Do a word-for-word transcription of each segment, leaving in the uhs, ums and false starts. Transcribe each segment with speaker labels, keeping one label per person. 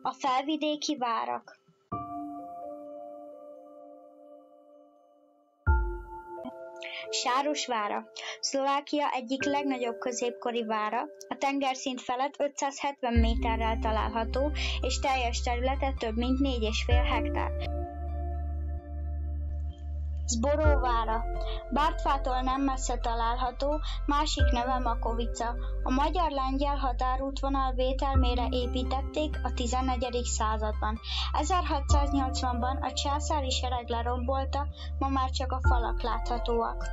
Speaker 1: A felvidéki várak. Sárosvára, Szlovákia egyik legnagyobb középkori vára, a tengerszint felett ötszázhetven méterrel található, és teljes területe több mint négy és fél hektár. Zboróvára, Bártfától nem messze található, másik neve Makovica. A magyar-lengyel határútvonal vételmére építették a tizennegyedik században. ezerhatszáznyolcvanban a császári sereg lerombolta, ma már csak a falak láthatóak.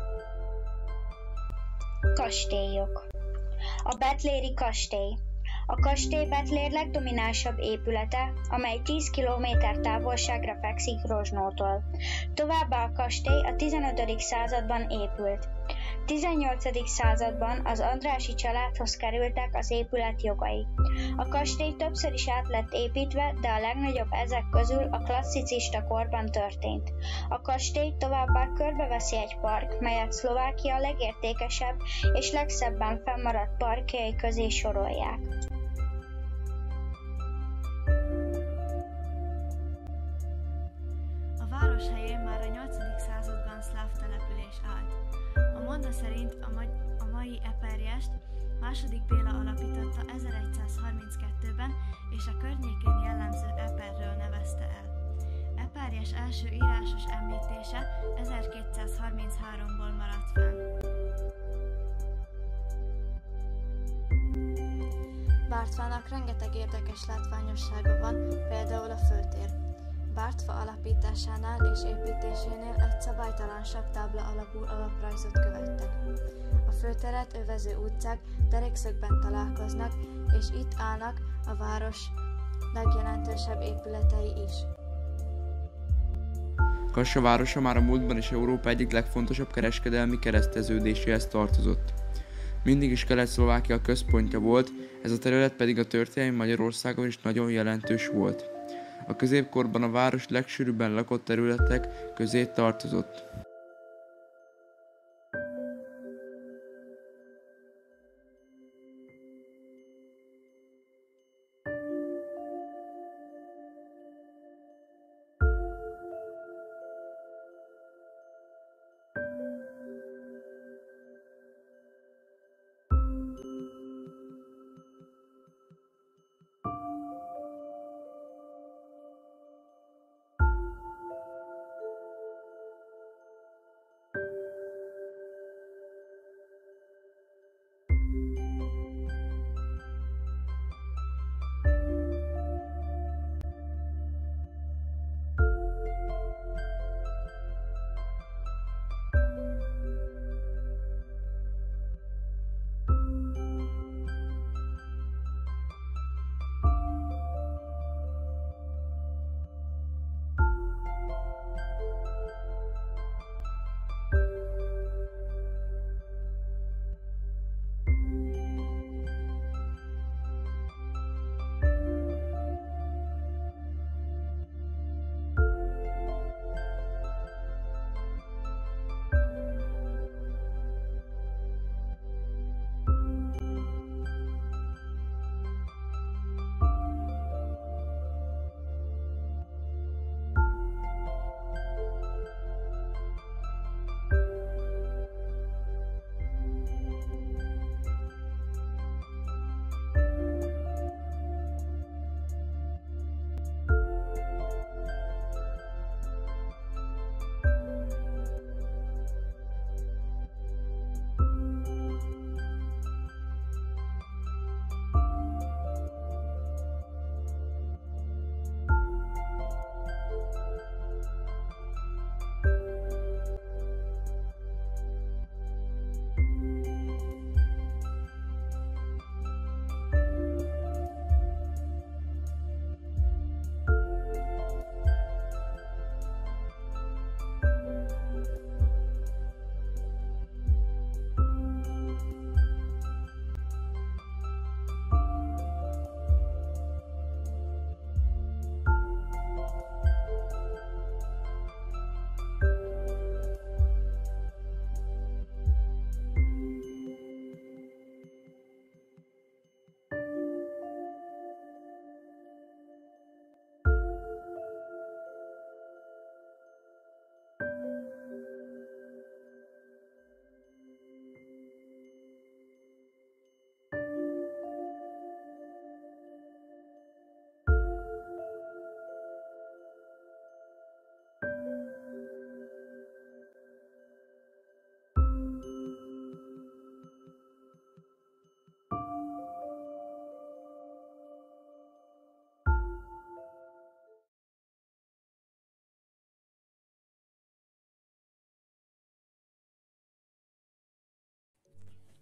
Speaker 1: Kastélyok. A Betléri kastély. A kastély Betlér legdominánsabb épülete, amely tíz kilométer távolságra fekszik Rozsnótól. Továbbá a kastély a tizenötödik században épült. tizennyolcadik században az Andrássy családhoz kerültek az épület jogai. A kastély többször is át lett építve, de a legnagyobb ezek közül a klasszicista korban történt. A kastély továbbá körbeveszi egy park, melyet Szlovákia legértékesebb és legszebben fennmaradt parkjai közé sorolják.
Speaker 2: A város helyén már a nyolcadik században szláv település állt. A monda szerint a, ma- a mai Eperjest második Béla alapította ezeregyszázharminckettőben, és a környékén jellemző Eperről nevezte el. Eperjes első írásos említése ezerkétszázharmincháromból maradt fenn. Bártfának rengeteg érdekes látványossága van, például a főtér. Bártfa alapításánál és építésénél egy szabálytalan savtábla alapú alaprajzot követtek. A főteret övező utcák derékszögben találkoznak, és itt állnak a város legjelentősebb épületei is.
Speaker 3: Kassa városa már a múltban is Európa egyik legfontosabb kereskedelmi kereszteződéséhez tartozott. Mindig is Kelet-Szlovákia központja volt, ez a terület pedig a történelmi Magyarországon is nagyon jelentős volt. A középkorban a város legsűrűbben lakott területek közé tartozott.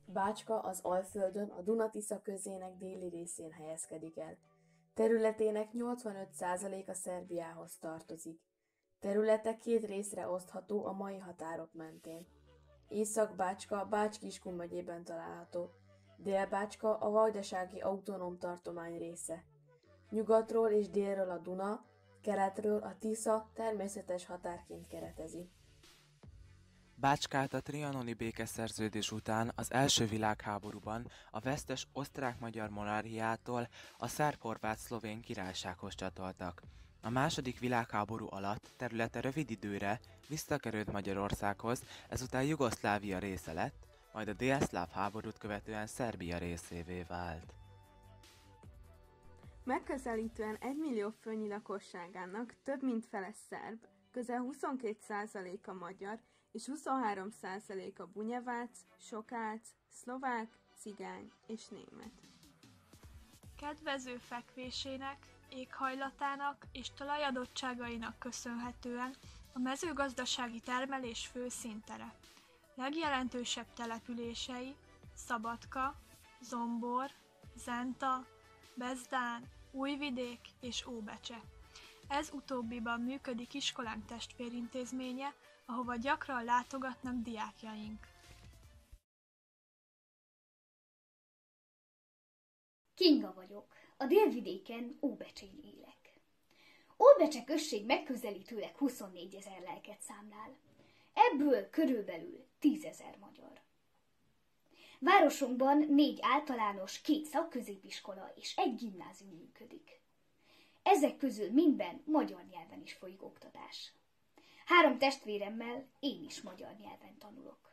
Speaker 4: Bácska az Alföldön, a Duna-Tisza közének déli részén helyezkedik el. Területének nyolcvanöt százaléka Szerbiához tartozik. Területe két részre osztható a mai határok mentén. Észak-Bácska Bács-Kiskun megyében található. Dél-Bácska a Vajdasági autonóm tartomány része. Nyugatról és délről a Duna, keletről a Tisza természetes határként keretezi.
Speaker 5: Bácskát a trianoni békeszerződés után az első világháborúban a vesztes osztrák-magyar monarchiától a szerb-horvát-szlovén királysághoz csatoltak. A második világháború alatt területe rövid időre visszakerült Magyarországhoz, ezután Jugoszlávia része lett, majd a délszláv háborút követően Szerbia részévé vált.
Speaker 6: Megközelítően egymillió főnyi lakosságának több mint fele szerb, közel huszonkét százaléka magyar és huszonhárom százaléka bunyevác, sokálc, szlovák, cigány és német.
Speaker 7: Kedvező fekvésének, éghajlatának és talajadottságainak köszönhetően a mezőgazdasági termelés fő színtere. Legjelentősebb települései Szabadka, Zombor, Zenta, Bezdán, Újvidék és Óbecse. Ez utóbbiban működik iskolánk testvérintézménye, ahova gyakran látogatnak diákjaink.
Speaker 8: Kinga vagyok, a délvidéken Óbecsén élek. Óbecse község megközelítőleg huszonnégyezer lelket számlál, ebből körülbelül tízezer magyar. Városunkban négy általános, két szakközépiskola és egy gimnázium működik. Ezek közül mindben magyar nyelven is folyik oktatás. Három testvéremmel én is magyar nyelven tanulok.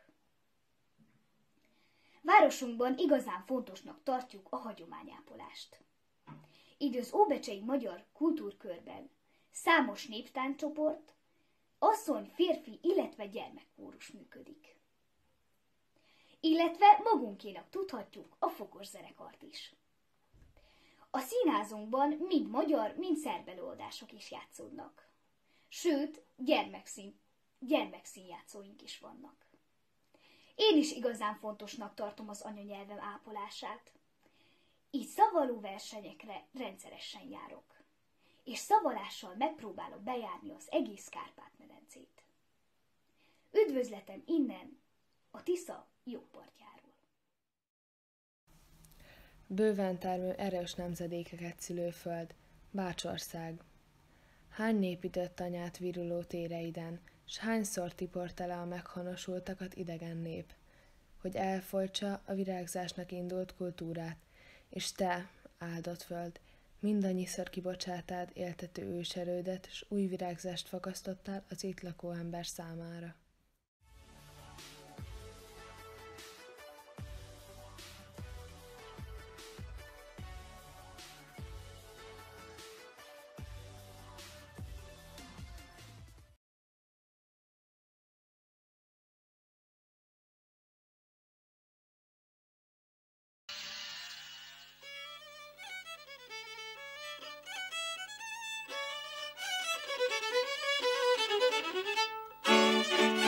Speaker 8: Városunkban igazán fontosnak tartjuk a hagyományápolást. Így az óbecsei magyar kultúrkörben számos néptánccsoport, asszony, férfi, illetve gyermekkórus működik. Illetve magunkénak tudhatjuk a fogos zenekart is. A színházunkban mind magyar, mind szerb előadások is játszódnak. Sőt, gyermekszín, gyermekszínjátszóink is vannak. Én is igazán fontosnak tartom az anyanyelvem ápolását. Így szavaló versenyekre rendszeresen járok, és szavalással megpróbálok bejárni az egész Kárpát-medencét. Üdvözletem innen, a Tisza jó partjáról.
Speaker 9: Bőven termő erős nemzedékeket szülő föld, Bácsország. Hány nép ütött anyát viruló téreiden, s hányszor tiport tele a meghonosultakat idegen nép, hogy elfolytsa a virágzásnak indult kultúrát, és te, áldott föld, mindannyiszor kibocsátád éltető őserődet, s új virágzást fakasztottál az itt lakó ember számára.
Speaker 10: Thank you.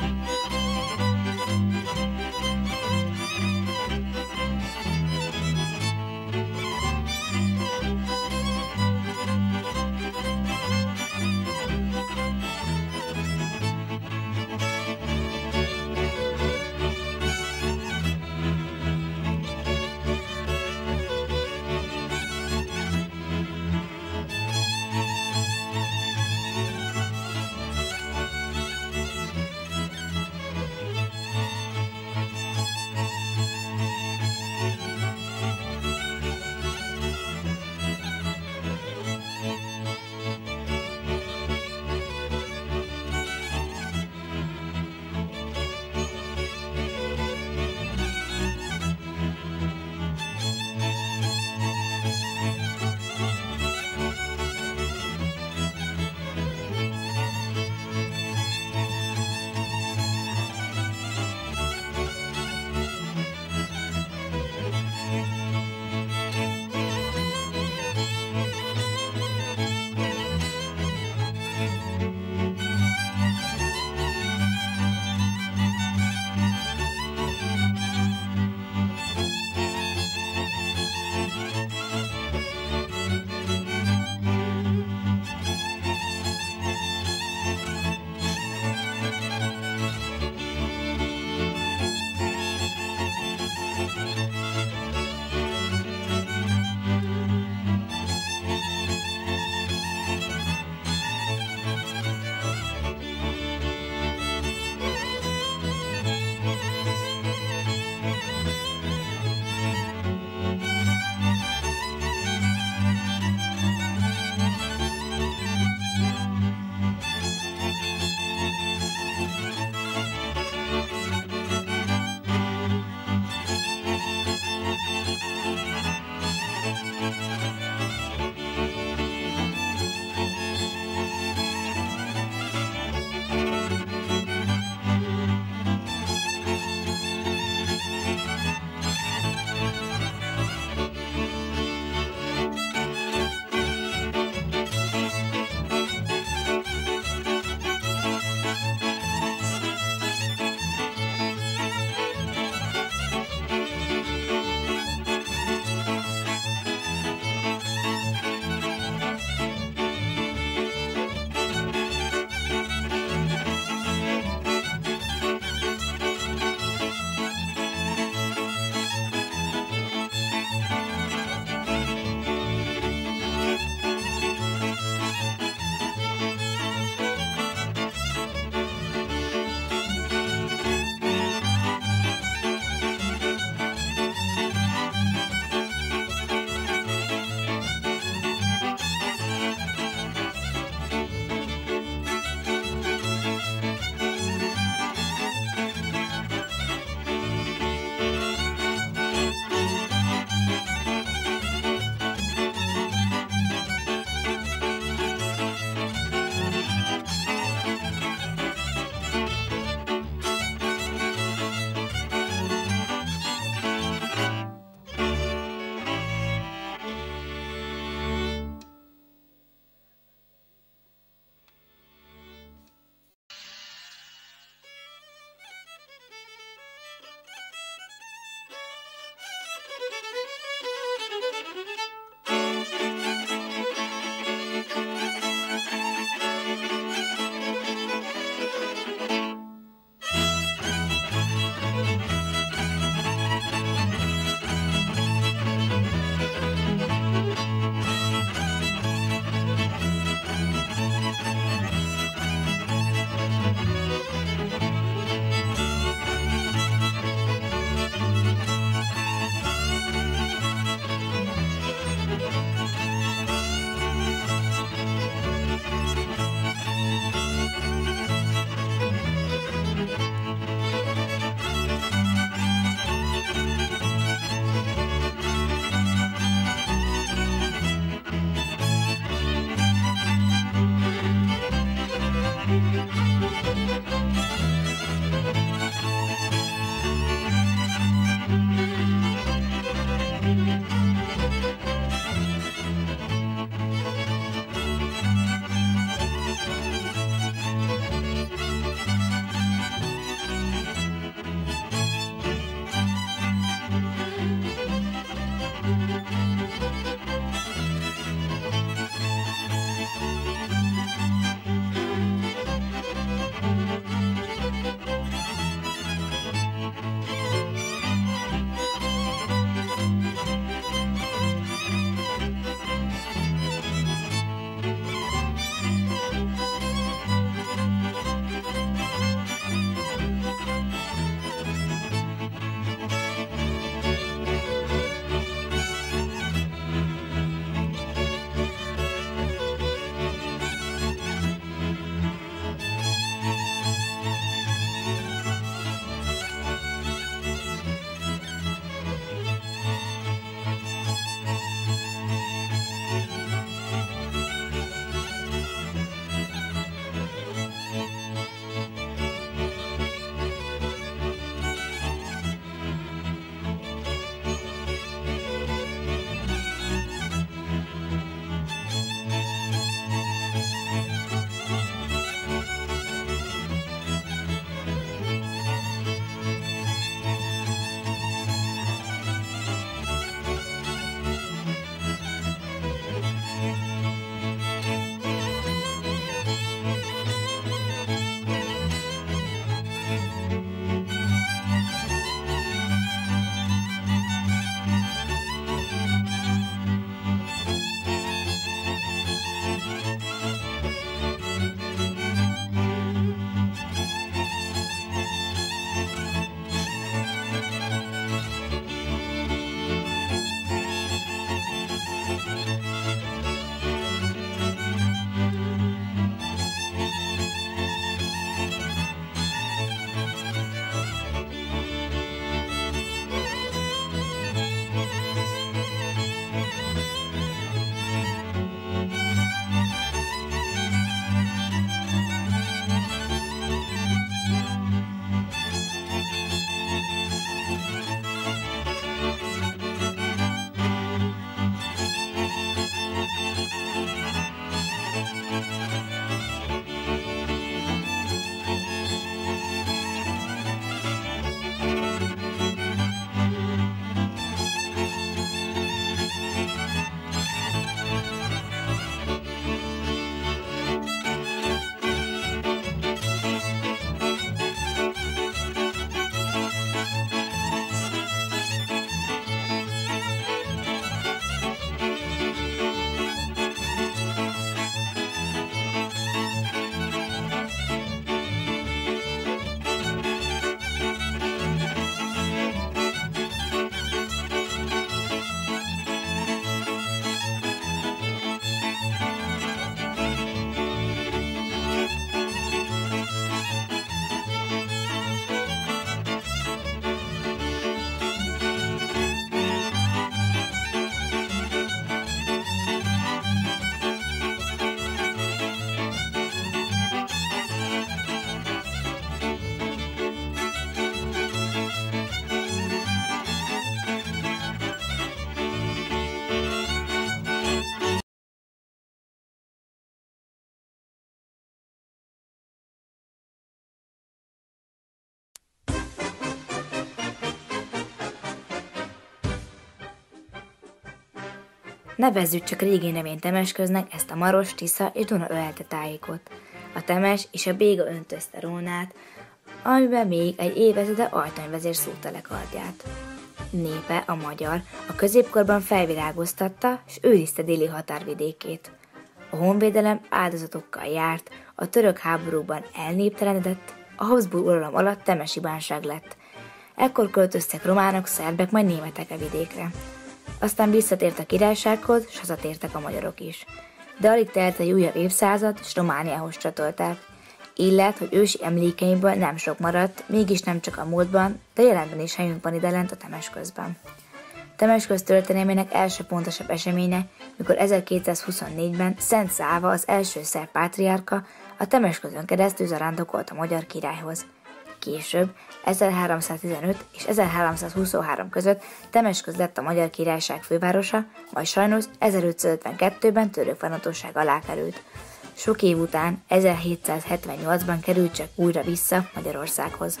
Speaker 10: Nevezzük csak régi nevén Temesköznek ezt a Maros, Tisza és Duna ölelte tájékot. A Temes és a Béga öntözte Rónát, amiben még egy évezrede Ajtonyvezér szúrta le kardját. Népe, a magyar, a középkorban felvirágoztatta és őrizte déli határvidékét. A honvédelem áldozatokkal járt, a török háborúban elnéptelenedett, a Habsburg uralom alatt temesi bánság lett. Ekkor költöztek románok, szerbek, majd németek a vidékre. Aztán visszatért a királysághoz, s hazatértek a magyarok is. De alig telt egy újabb évszázad, s Romániához csatolták. Így lett, hogy ősi emlékeinkből nem sok maradt, mégis nem csak a múltban, de jelenben is helyünk van idelent a Temesközben. Temesköz történelmének első pontosabb eseménye, mikor ezerkétszázhuszonnégyben Szent Száva, az első szerb pátriárka, a Temesközön keresztül zarándokolt a magyar királyhoz. Később, ezerháromszáztizenöt és ezerháromszázhuszonhárom között Temesköz lett a Magyar Királyság fővárosa, majd sajnos ezerötszázötvenkettőben török fennhatóság alá került. Sok év után, ezerhétszázhetvennyolcban került csak újra vissza Magyarországhoz.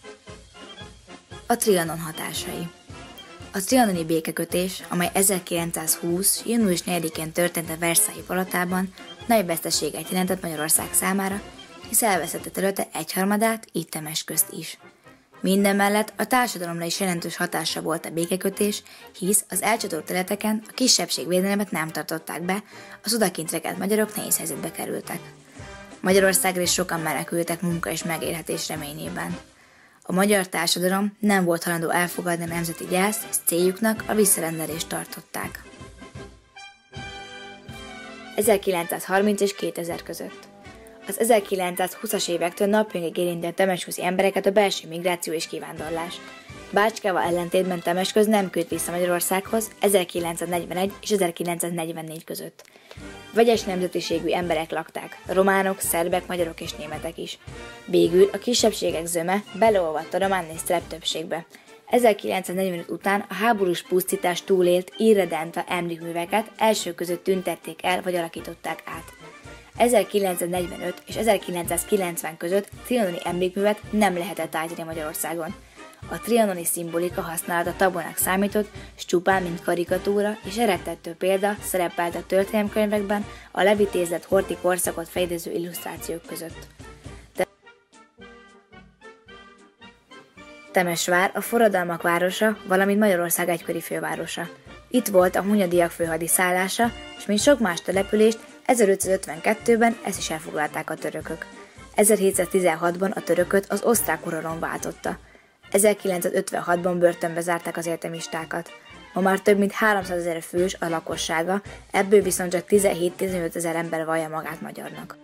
Speaker 10: A Trianon hatásai. A trianoni békekötés, amely ezerkilencszázhúsz. június negyedikén történt a Versailles palotában, nagy veszteséget jelentett Magyarország számára, hisz elvesztette területe egyharmadát, így Temesközt is. Mindemellett a társadalomra is jelentős hatása volt a békekötés, hisz az elcsatolt területeken a kisebbségvédelmet nem tartották be, az odakint rekelt magyarok nehéz helyzetbe kerültek. Magyarországra is sokan menekültek munka és megélhetés reményében. A magyar társadalom nem volt hajlandó elfogadni a nemzeti gyászt, és céljuknak a visszarendelést tartották. ezerkilencszázharminc és kétezer között. Az ezerkilencszázhúszas évektől napjainkig érinti a temesközi embereket a belső migráció és kivándorlás. Bácskával ellentétben Temesköz nem küld vissza Magyarországhoz ezerkilencszáznegyvenegy és ezerkilencszáznegyvennégy között. Vegyes nemzetiségű emberek lakták, románok, szerbek, magyarok és németek is. Végül a kisebbségek zöme beleolvadt a román és szerb többségbe. ezerkilencszáznegyvenöt után a háborús pusztítás túlélt irredenta emlékműveket első között tüntették el vagy alakították át. ezerkilencszáznegyvenöt és ezerkilencszázkilencven között trianoni emlékművet nem lehetett állítani Magyarországon. A trianoni szimbolika használata tabunak számított, s csupán mint karikatúra és eredtettő példa szerepelt a történelemkönyvekben a levitézett horthy korszakot fedező illusztrációk között. Temesvár a forradalmak városa, valamint Magyarország egykori fővárosa. Itt volt a hunyadiak főhadiszállása, és mint sok más települést, ezerötszázötvenkettőben ezt is elfoglalták a törökök. ezerhétszáztizenhatban a törököt az osztrák uralom váltotta. ezerkilencszázötvenhatban börtönbe zárták az egyetemistákat. Ma már több mint háromszázezer fős a lakossága, ebből viszont csak tizenhét-tizenöt ezer ember vallja magát magyarnak.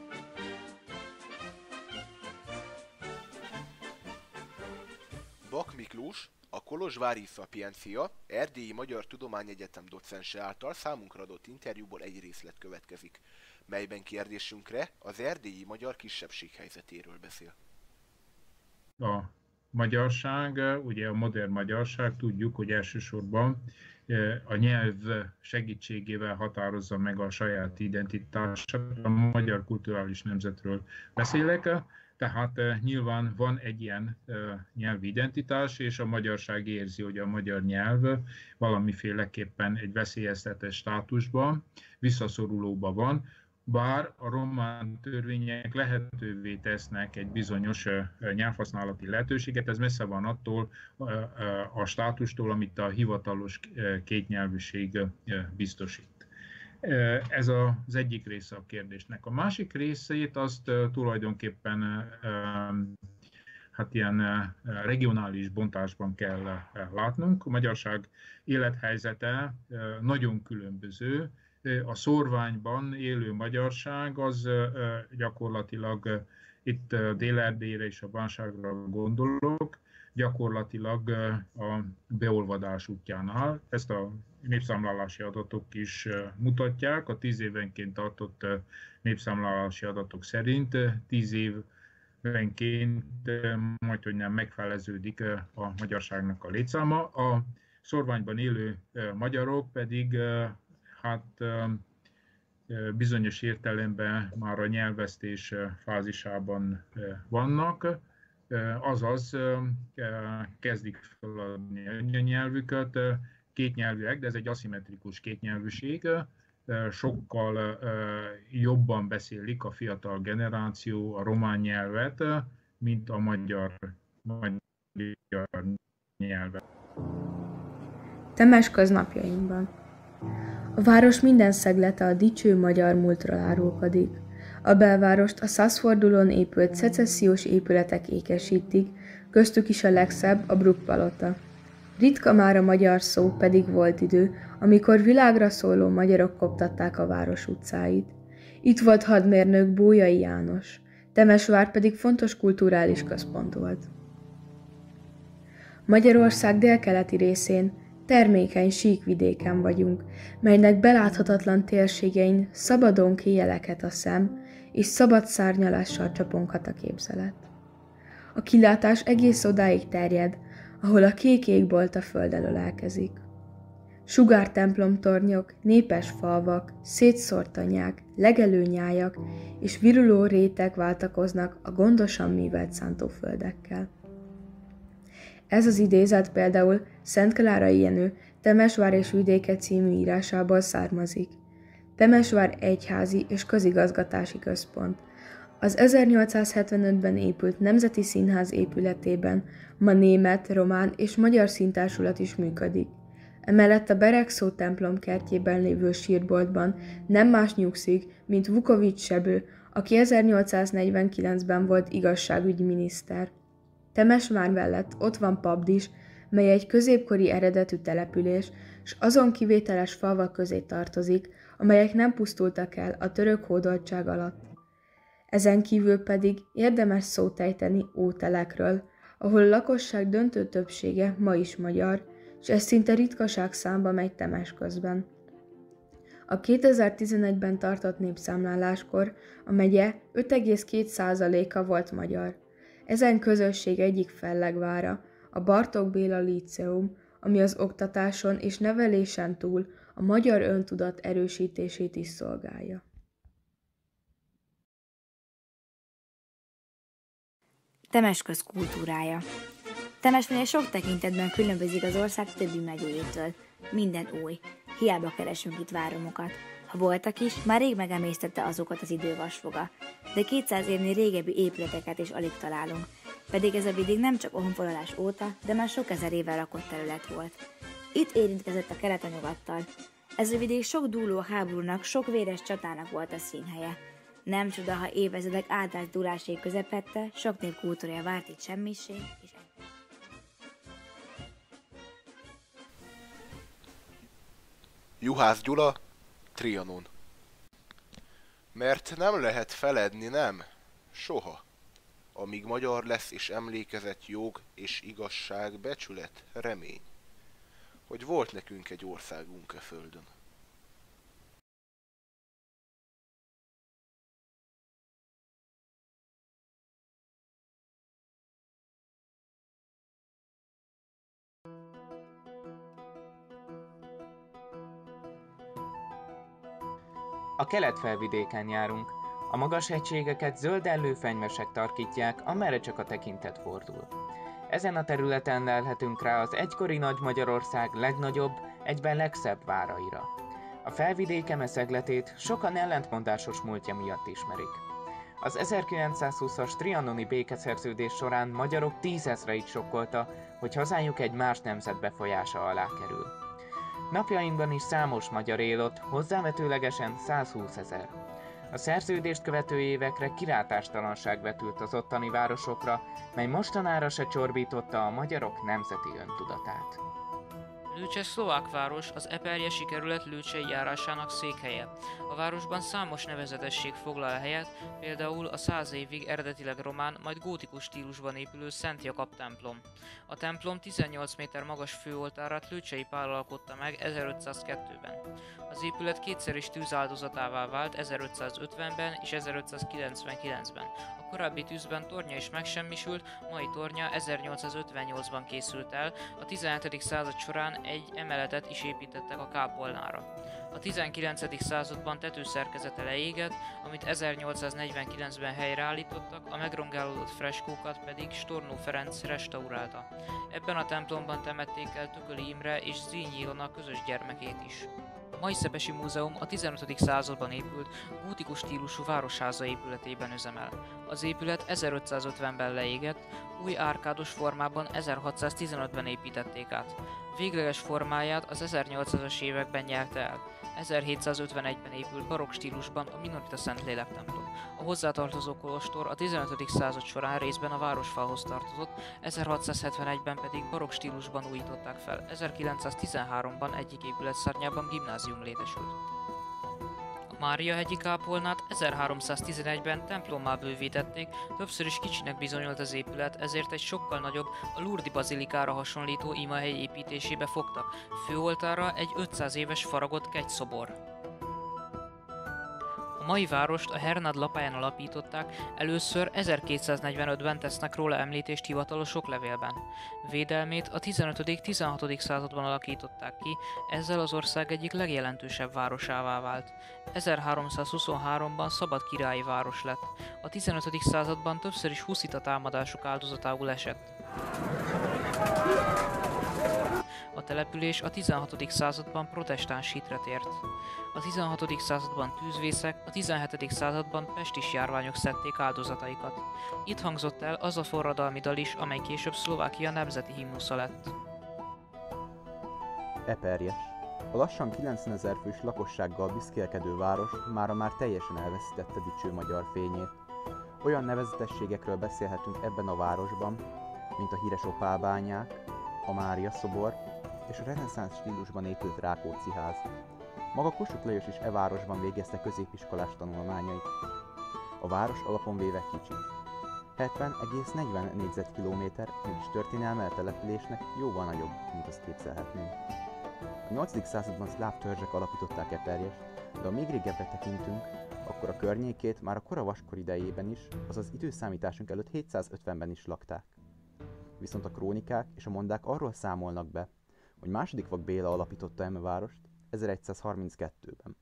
Speaker 11: Bak Miklós, a kolozsvári szapiencia, Erdélyi Magyar Tudományegyetem docense által számunkra adott interjúból egy részlet következik, melyben kérdésünkre az erdélyi magyar kisebbség helyzetéről beszél.
Speaker 12: A magyarság, ugye a modern magyarság, tudjuk, hogy elsősorban a nyelv segítségével határozza meg a saját identitását. A magyar kulturális nemzetről beszélek, tehát nyilván van egy ilyen nyelvi identitás, és a magyarság érzi, hogy a magyar nyelv valamiféleképpen egy veszélyeztetett státusban, visszaszorulóban van, bár a román törvények lehetővé tesznek egy bizonyos nyelvhasználati lehetőséget, ez messze van attól a státustól, amit a hivatalos kétnyelvűség biztosít. Ez az egyik része a kérdésnek. A másik részét azt tulajdonképpen hát ilyen regionális bontásban kell látnunk. A magyarság élethelyzete nagyon különböző. A szórványban élő magyarság az gyakorlatilag, itt Dél-Erdélyre és a Bánságra gondolok, gyakorlatilag a beolvadás útján áll. Ezt a népszámlálási adatok is mutatják. A tíz évenként tartott népszámlálási adatok szerint tíz évenként majdhogy nem megfeleződik a magyarságnak a létszáma. A szórványban élő magyarok pedig hát bizonyos értelemben már a nyelvvesztés fázisában vannak, azaz kezdik feladni anyanyelvüket, kétnyelvűek, de ez egy aszimmetrikus kétnyelvűség. Sokkal jobban beszélik a fiatal generáció a román nyelvet, mint a magyar, magyar nyelvet.
Speaker 9: Temesköz napjainkban. A város minden szeglete a dicső magyar múltról árulkodik. A belvárost a százfordulón épült szecessziós épületek ékesítik, köztük is a legszebb a Bruck-palota. Ritka már a magyar szó, pedig volt idő, amikor világra szóló magyarok koptatták a város utcáit. Itt volt hadmérnök Bolyai János, Temesvár pedig fontos kulturális központ volt. Magyarország délkeleti részén, termékeny síkvidéken vagyunk, melynek beláthatatlan térségein szabadon kijeleket a szem, és szabad szárnyalással csaponghat a képzelet. A kilátás egész odáig terjed, ahol a kék égbolt a föld elől elkezik. Sugár templomtornyok, népes falvak, szétszórt tanyák, legelő nyájak és viruló rétek váltakoznak a gondosan művelt szántóföldekkel. Ez az idézet például Szent Klárai Jenő Temesvár és vidéke című írásából származik. Temesvár egyházi és közigazgatási központ. Az ezernyolcszázhetvenötben épült Nemzeti Színház épületében ma német, román és magyar színtársulat is működik. Emellett a Beregszó templom kertjében lévő sírboltban nem más nyugszik, mint Vukovics Sebő, aki ezernyolcszáznegyvenkilencben volt igazságügyi miniszter. Temesvár mellett ott van Pabdis, mely egy középkori eredetű település, s azon kivételes falvak közé tartozik, amelyek nem pusztultak el a török hódoltság alatt. Ezen kívül pedig érdemes szót ejteni Ótelekről, ahol a lakosság döntő többsége ma is magyar, és ez szinte ritkaság számba megy Temesközben. A kétezer-tizenegyben tartott népszámláláskor a megye öt egész két százaléka volt magyar. Ezen közösség egyik fellegvára a Bartók Béla Líceum, ami az oktatáson és nevelésen túl a magyar öntudat erősítését is szolgálja.
Speaker 10: Temesköz kultúrája. Temesmegye sok tekintetben különbözik az ország többi megyéjétől. Minden új. Hiába keresünk itt váromokat. Ha voltak is, már rég megemésztette azokat az idő vasfoga. De kétszáz évnél régebbi épületeket is alig találunk. Pedig ez a vidék nem csak a honfoglalás óta, de már sok ezer éve lakott terület volt. Itt érintkezett a kelet a nyugattal. Ez a vidék sok dúló háborúnak, sok véres csatának volt a színhelye. Nem csoda, ha évezredek átállt dúláség közepette, sok nép kultúrája várt itt semmiség és
Speaker 11: Juhász Gyula, Trianon. Mert nem lehet feledni, nem? Soha. Amíg magyar lesz és emlékezett jog és igazság, becsület, remény, hogy volt nekünk egy országunk e földön.
Speaker 13: A kelet-felvidéken járunk. A magas hegységeket zöld ellőfenyvesek tarkítják, amerre csak a tekintet fordul. Ezen a területen lelhetünk rá az egykori Nagy Magyarország legnagyobb, egyben legszebb váraira. A felvidék eme szegletét sokan ellentmondásos múltja miatt ismerik. Az ezerkilencszázhúszas trianoni békeszerződés során magyarok tízezreit sokkolta, hogy hazájuk egy más nemzet befolyása alá kerül. Napjainkban is számos magyar él ott, hozzávetőlegesen százhúszezer. A szerződést követő évekre kilátástalanság vetült az ottani városokra, mely mostanára se csorbította a magyarok nemzeti öntudatát.
Speaker 14: Lőcse szlovák város, az eperjesi kerület Lőcsei járásának székhelye. A városban számos nevezetesség foglal helyet, például a száz évig eredetileg román, majd gótikus stílusban épülő Szent Jakab templom. A templom tizennyolc méter magas főoltárát Lőcsei Pál alkotta meg ezerötszázkettőben. Az épület kétszer is tűzáldozatává vált ezerötszázötvenben és ezerötszázkilencvenkilencben. A korábbi tűzben tornya is megsemmisült, mai tornya ezernyolcszázötvennyolcban készült el, a tizenhetedik század során egy emeletet is építettek a kápolnára. A tizenkilencedik században tetőszerkezete leégett, amit ezernyolcszáznegyvenkilencben helyreállítottak, a megrongálódott freskókat pedig Stornó Ferenc restaurálta. Ebben a templomban temették el Tököli Imre és Zrínyi Ilona közös gyermekét is. A mai Szepesi Múzeum a tizenötödik században épült, gótikus stílusú városháza épületében üzemel. Az épület ezerötszázötvenben leégett, új árkádos formában ezerhatszáztizenötben építették át. Végleges formáját az ezernyolcszázas években nyerte el. ezerhétszázötvenegyben épült barokk stílusban a Minorita Szentlélek templom. A hozzátartozó kolostor a tizenötödik század során részben a városfalhoz tartozott, ezerhatszázhetvenegyben pedig barokk stílusban újították fel. ezerkilencszáztizenháromban egyik épületszárnyában gimnázium létesült. A Mária-hegyi kápolnát ezerháromszáztizenegyben templommá bővítették, többször is kicsinek bizonyult az épület, ezért egy sokkal nagyobb, a Lourdes bazilikára hasonlító imahely építésébe fogtak. Főoltárra egy ötszáz éves faragott kegyszobor. A mai várost a Hernád lapáján alapították, először ezerkétszáznegyvenötben tesznek róla említést hivatalos oklevélben. Védelmét a tizenötödik-tizenhatodik században alakították ki, ezzel az ország egyik legjelentősebb városává vált. ezerháromszázhuszonháromban szabad királyi város lett. A tizenötödik században többször is huszita támadások áldozatául esett. A település a tizenhatodik században protestáns hitre tért. A tizenhatodik században tűzvészek, a tizenhetedik században pestis járványok szedték áldozataikat. Itt hangzott el az a forradalmi dal is, amely később Szlovákia nemzeti himnusza lett.
Speaker 15: Eperjes. A lassan kilencvenezer fős lakossággal büszkélkedő város mára már teljesen elveszítette dicső magyar fényét. Olyan nevezetességekről beszélhetünk ebben a városban, mint a híres opálbányák, a Mária szobor és a reneszánsz stílusban épült Rákóczi ház. Maga Kossuth Lajos is e városban végezte középiskolás tanulmányait. A város alapon véve kicsi. hetven egész negyven négyzetkilométer, mégis történelme a településnek jóval nagyobb, mint azt képzelhetnénk. A nyolcadik században szláv törzsek alapították Eperjest, de ha még régebbre tekintünk, akkor a környékét már a kora vaskor idejében is, azaz időszámításunk előtt hétszázötvenben is lakták. Viszont a krónikák és a mondák arról számolnak be, hogy második Vak Béla alapította eme várost ezeregyszázharminckettőben.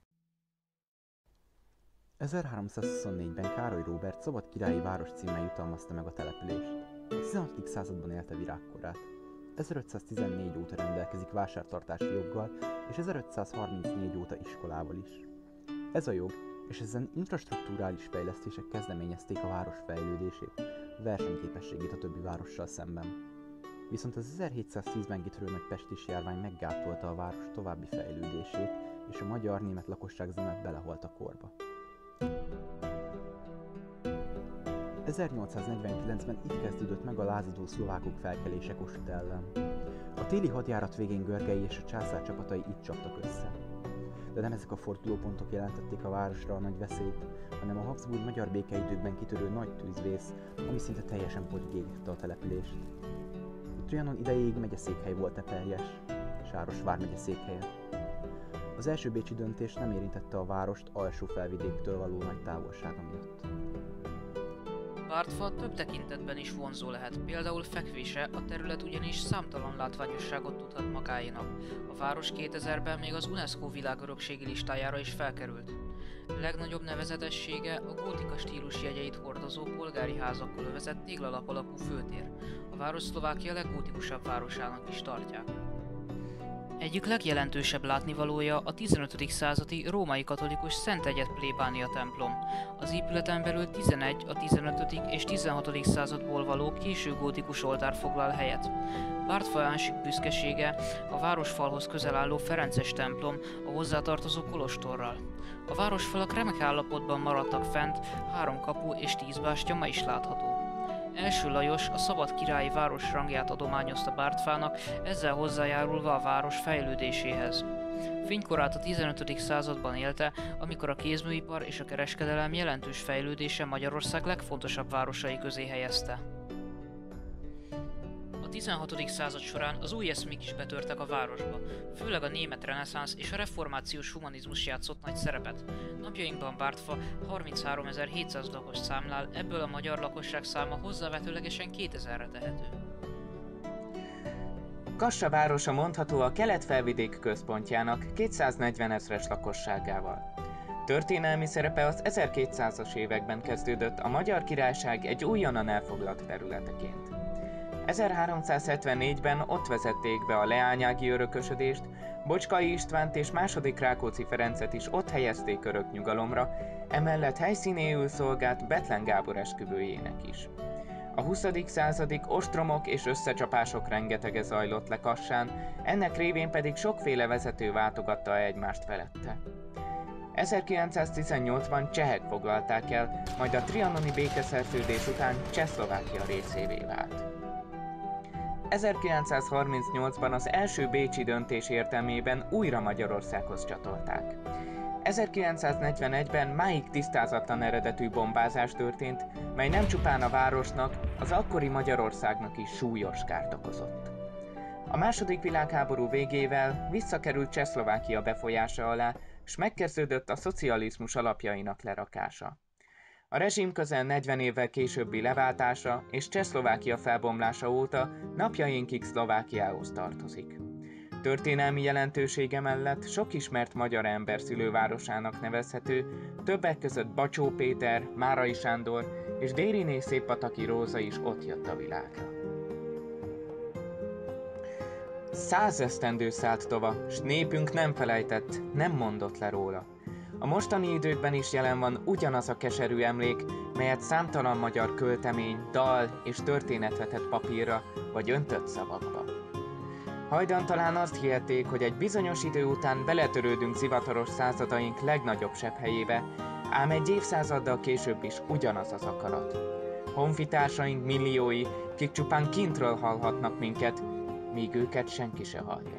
Speaker 15: ezerháromszázhuszonnégyben Károly Róbert szabad királyi város címmel jutalmazta meg a települést. A tizenhatodik században élte virágkorát. ezerötszáztizennégy óta rendelkezik vásártartási joggal, és ezerötszázharmincnégy óta iskolával is. Ez a jog és ezen infrastrukturális fejlesztések kezdeményezték a város fejlődését, versenyképességét a többi várossal szemben. Viszont az ezerhétszáztízben kitörő nagy pestis járvány meggátolta a város további fejlődését, és a magyar-német lakosság zöme belehalt a korba. ezernyolcszáznegyvenkilencben itt kezdődött meg a lázadó szlovákok felkelése Kossuth ellen. A téli hadjárat végén Görgei és a császár csapatai itt csaptak össze. De nem ezek a fordulópontok jelentették a városra a nagy veszélyt, hanem a Habsburg-magyar békeidőkben kitörő nagy tűzvész, ami szinte teljesen podgyérította a települést. Trianon idejéig megyeszékhely volt Eperjes, Sáros vármegye székhelye. Az első bécsi döntés nem érintette a várost alsó felvidéktől való nagy távolsága miatt.
Speaker 14: Bártfa több tekintetben is vonzó lehet, például fekvése, a terület ugyanis számtalan látványosságot tudhat magáénak. A város kétezerben még az UNESCO világörökségi listájára is felkerült. Legnagyobb nevezetessége a gótika stílus jegyeit hordozó polgári házakkal övezett téglalap alapú főtér. A város Szlovákia leggótikusabb városának is tartják. Egyik legjelentősebb látnivalója a tizenötödik századi római katolikus Szent Egyed plébánia templom. Az épületen belül tizenegy, a tizenötödik és tizenhatodik századból való késő gótikus oltár foglal helyet. Bártfa másik büszkesége a városfalhoz közel álló Ferences templom a hozzátartozó kolostorral. A városfalak remek állapotban maradtak fent, három kapu és tíz bástya ma is látható. Első Lajos a szabad királyi város rangját adományozta Bártfának, ezzel hozzájárulva a város fejlődéséhez. Fénykorát a tizenötödik században élte, amikor a kézműipar és a kereskedelem jelentős fejlődése Magyarország legfontosabb városai közé helyezte. A tizenhatodik század során az új eszmék is betörtek a városba, főleg a német reneszánsz és a reformációs humanizmus játszott nagy szerepet. Napjainkban Bártfa harmincháromezer-hétszáz lakost számlál, ebből a magyar lakosság száma hozzávetőlegesen kétezerre tehető.
Speaker 13: Kassa városa mondható a kelet-felvidék központjának kétszáznegyven ezres lakosságával. Történelmi szerepe az ezerkétszázas években kezdődött a Magyar Királyság egy újonnan elfoglalt területeként. ezerháromszázhetvennégyben ott vezették be a leányági örökösödést, Bocskai Istvánt és második Rákóczi Ferencet is ott helyezték öröknyugalomra, emellett helyszínéül szolgált Bethlen Gábor esküvőjének is. A huszadik századig ostromok és összecsapások rengetege zajlott le Kassán, ennek révén pedig sokféle vezető váltogatta egymást felette. ezerkilencszáztizennyolcban csehek foglalták el, majd a trianoni békeszerződés után Csehszlovákia részévé vált. ezerkilencszázharmincnyolcban az első bécsi döntés értelmében újra Magyarországhoz csatolták. ezerkilencszáznegyvenegyben máig tisztázatlan eredetű bombázás történt, mely nem csupán a városnak, az akkori Magyarországnak is súlyos kárt okozott. A második világháború végével visszakerült Csehszlovákia befolyása alá, s megkezdődött a szocializmus alapjainak lerakása. A rezsim közel negyven évvel későbbi leváltása és Csehszlovákia felbomlása óta napjainkig Szlovákiához tartozik. Történelmi jelentősége mellett sok ismert magyar ember szülővárosának nevezhető, többek között Bacsó Péter, Márai Sándor és Dériné Széppataki Róza is ott jött a világra. Százesztendő szállt tova, s népünk nem felejtett, nem mondott le róla. A mostani időkben is jelen van ugyanaz a keserű emlék, melyet számtalan magyar költemény, dal és történet vetett papírra vagy öntött szavakba. Hajdan talán azt hihették, hogy egy bizonyos idő után beletörődünk zivataros századaink legnagyobb sebhelyébe, ám egy évszázaddal később is ugyanaz az akarat. Honfitársaink milliói, kik csupán kintről hallhatnak minket, míg őket senki se hallja.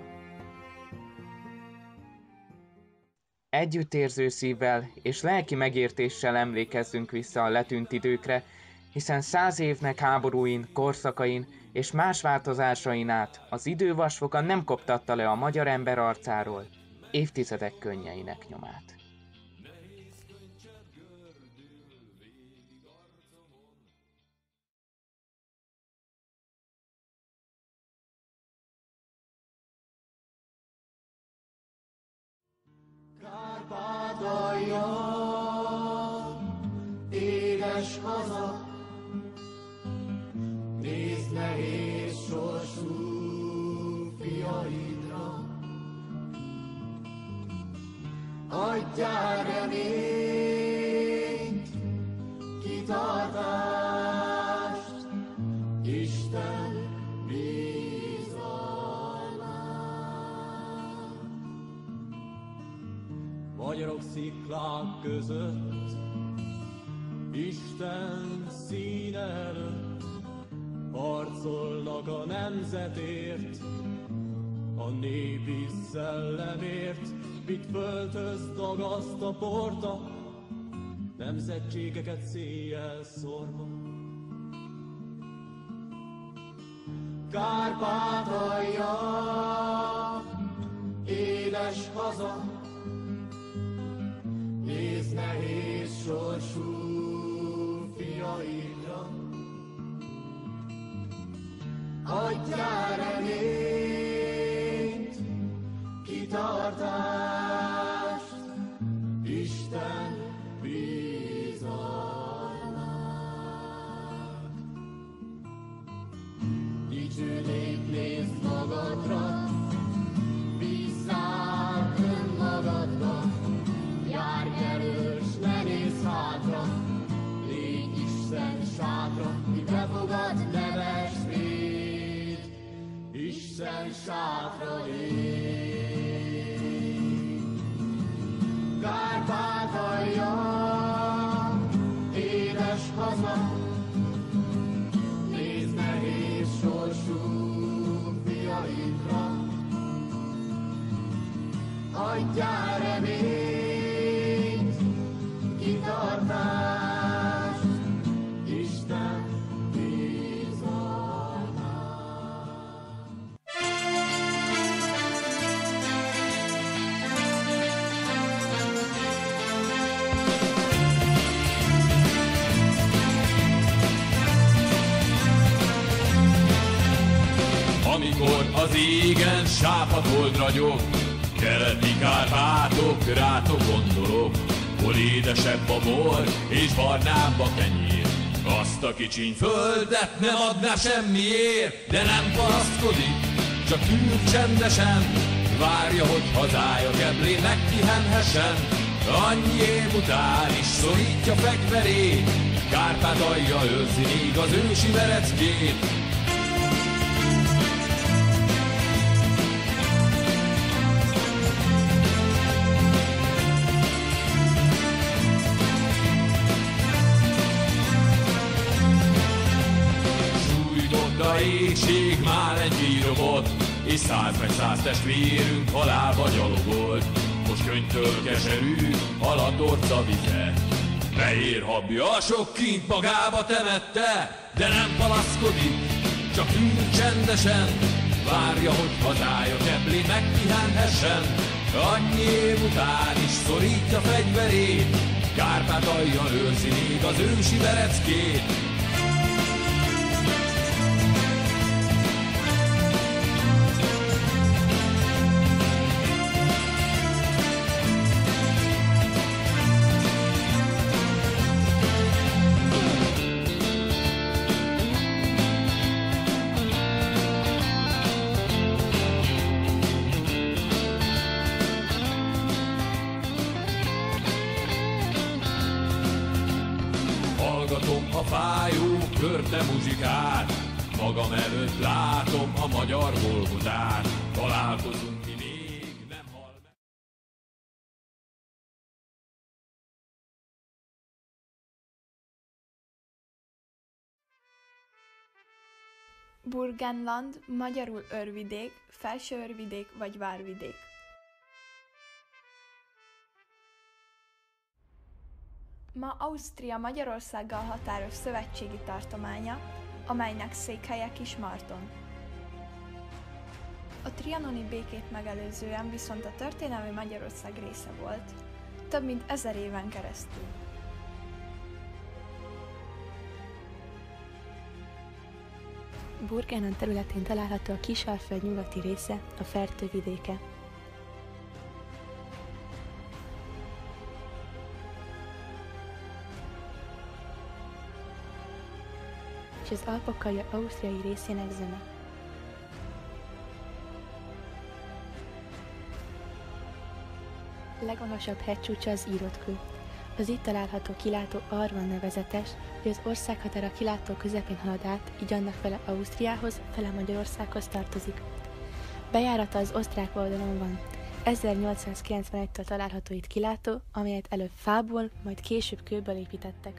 Speaker 13: Együttérző szívvel és lelki megértéssel emlékezzünk vissza a letűnt időkre, hiszen száz évnek háborúin, korszakain és más változásain át az idő vasfoka nem koptatta le a magyar ember arcáról évtizedek könnyeinek nyomát.
Speaker 16: Kárpátalja, édes haza, nézd nehéz sorsú fiaidra. Adjál reményt, kitartást, Isten bizalmát. Magyarok sziklák között, Isten színe előtt, harcolnak a nemzetért, a népi szellemért, mit földhöz dagaszt a porta, nemzetségeket széjjel szórva. Kárpátalja, édes haza, nézd nehéz sorsú fiaidra. Adjál reményt, kitartást, Isten bizalmát. Dicső nép, nézd magadra, bízzál önmagadba, járj elő, s ne nézz hátra, légy Isten sátra, ki befogad, neves véd, Isten sátra légy. Kárpátalja, édes haza, nézd nehéz sorsú fiaidra. Adjál reményt, kitartást, Isten bizalmát.
Speaker 17: Amikor az égen sápatold ragyog, keleti Kárpátok, rátok gondolok, hol édesebb a bor és barnább a kenyér. Azt a kicsiny földet nem adná semmiért, de nem panaszkodik, csak ül csendesen, várja, hogy hazája keblén megpihenhessen. Annyi év után is szorítja fegyverét, Kárpátalja őrzi még az ősi vereckét. A égség már egy bírobot, és száz meg száz testvérünk halálba gyalogolt. Most könyvtől keserű, halad orca vize, fehér habja a sok kint magába temette, de nem palaszkodik, csak ül csendesen, várja, hogy hazája keblén megpihenhessen. Annyi év után is szorítja fegyverét, Kárpátalja őrzi még az ősi vereckét. A fájó körte muzsikát, magam előtt látom a magyar Golgotát. Találkozunk mi még, nem hal meg.
Speaker 2: Burgenland, magyarul Örvidék, Felső-Örvidék vagy Várvidék. Ma Ausztria Magyarországgal határos szövetségi tartománya, amelynek székhelye Kismarton. A trianoni békét megelőzően viszont a történelmi Magyarország része volt, több mint ezer éven keresztül.
Speaker 18: Burgenland területén található a Kisalföld nyugati része, a Fertő vidéke. És az Alpokalja ausztriai részének zöme. Legmagasabb hegycsúcsa az Írott-kő. Az itt található kilátó arra nevezetes, hogy az országhatár a kilátó közepén halad át, így annak fele Ausztriához, fele Magyarországhoz tartozik. Bejárata az osztrák oldalon van. ezernyolcszázkilencvenegytől található itt kilátó, amelyet előbb fából, majd később kőből építettek.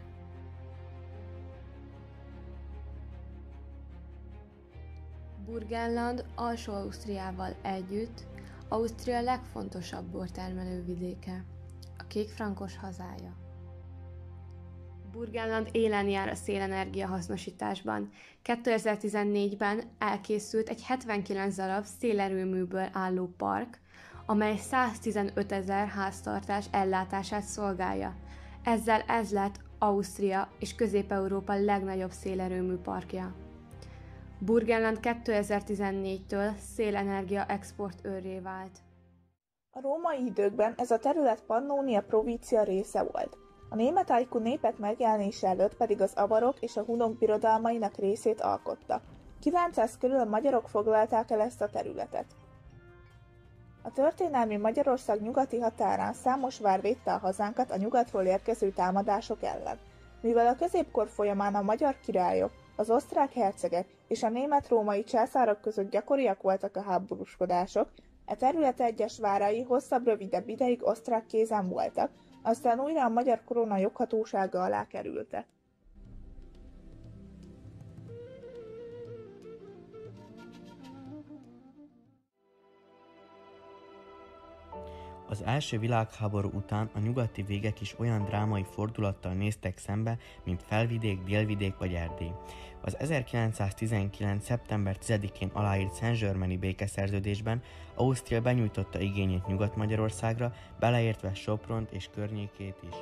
Speaker 9: Burgenland Alsó-Ausztriával együtt Ausztria legfontosabb bortermelő vidéke, a kékfrankos hazája. Burgenland élen jár a szélenergia hasznosításban. kétezer-tizennégyben elkészült egy hetvenkilenc darab szélerőműből álló park, amely száztizenötezer háztartás ellátását szolgálja. Ezzel ez lett Ausztria és Közép-Európa legnagyobb szélerőmű parkja. Burgenland kétezer-tizennégytől szélenergia exportőrré vált.
Speaker 19: A római időkben ez a terület Pannónia província része volt. A németájkú népek megjelenése előtt pedig az avarok és a hunok birodalmainak részét alkotta. kilencszáz körül a magyarok foglalták el ezt a területet. A történelmi Magyarország nyugati határán számos vár védte a hazánkat a nyugatról érkező támadások ellen. Mivel a középkor folyamán a magyar királyok, az osztrák hercegek és a német-római császárok között gyakoriak voltak a háborúskodások, e terület egyes várai hosszabb-rövidebb ideig osztrák kézen voltak, aztán újra a magyar korona joghatósága alá kerültek.
Speaker 20: Az első világháború után a nyugati végek is olyan drámai fordulattal néztek szembe, mint Felvidék, Délvidék vagy Erdély. Az ezerkilencszáztizenkilenc. szeptember tizedikén aláírt Saint-Germaini békeszerződésben Ausztria benyújtotta igényét Nyugat-Magyarországra, beleértve Sopront és környékét is.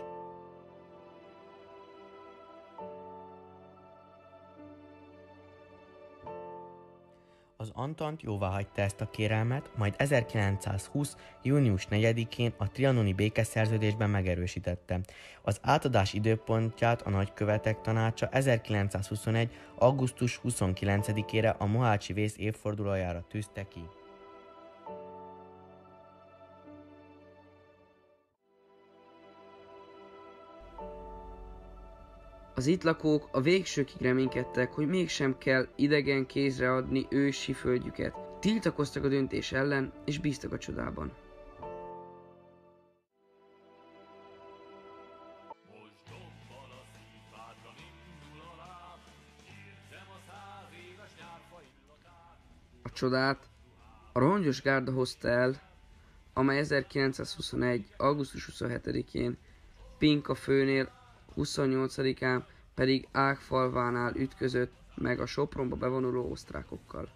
Speaker 20: Az Antant jóváhagyta ezt a kérelmet, majd ezerkilencszázhúsz. június negyedikén a trianoni békeszerződésben megerősítette. Az átadás időpontját a nagykövetek tanácsa ezerkilencszázhuszonegy. augusztus huszonkilencedikére a mohácsi vész évfordulójára tűzte ki.
Speaker 17: Az itt lakók a végsőkig reménykedtek, hogy mégsem kell idegen kézre adni ősi földjüket. Tiltakoztak a döntés ellen, és bíztak a csodában. A csodát a rongyos gárda hozta el, amely ezerkilencszázhuszonegy. augusztus huszonhetedikén Pinka főnél, huszonnyolcadikán pedig Ágfalvánál ütközött meg a Sopronba bevonuló osztrákokkal.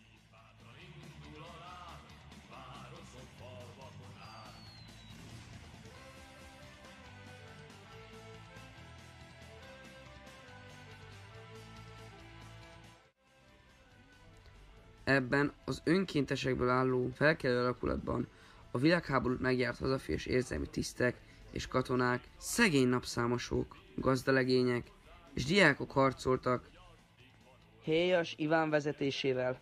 Speaker 17: Ebben az önkéntesekből álló felkelő alakulatban a világháborút megjárt hazafias érzelmi tisztek és katonák, szegény napszámosok, gazdalegények és diákok harcoltak Héjas Iván vezetésével.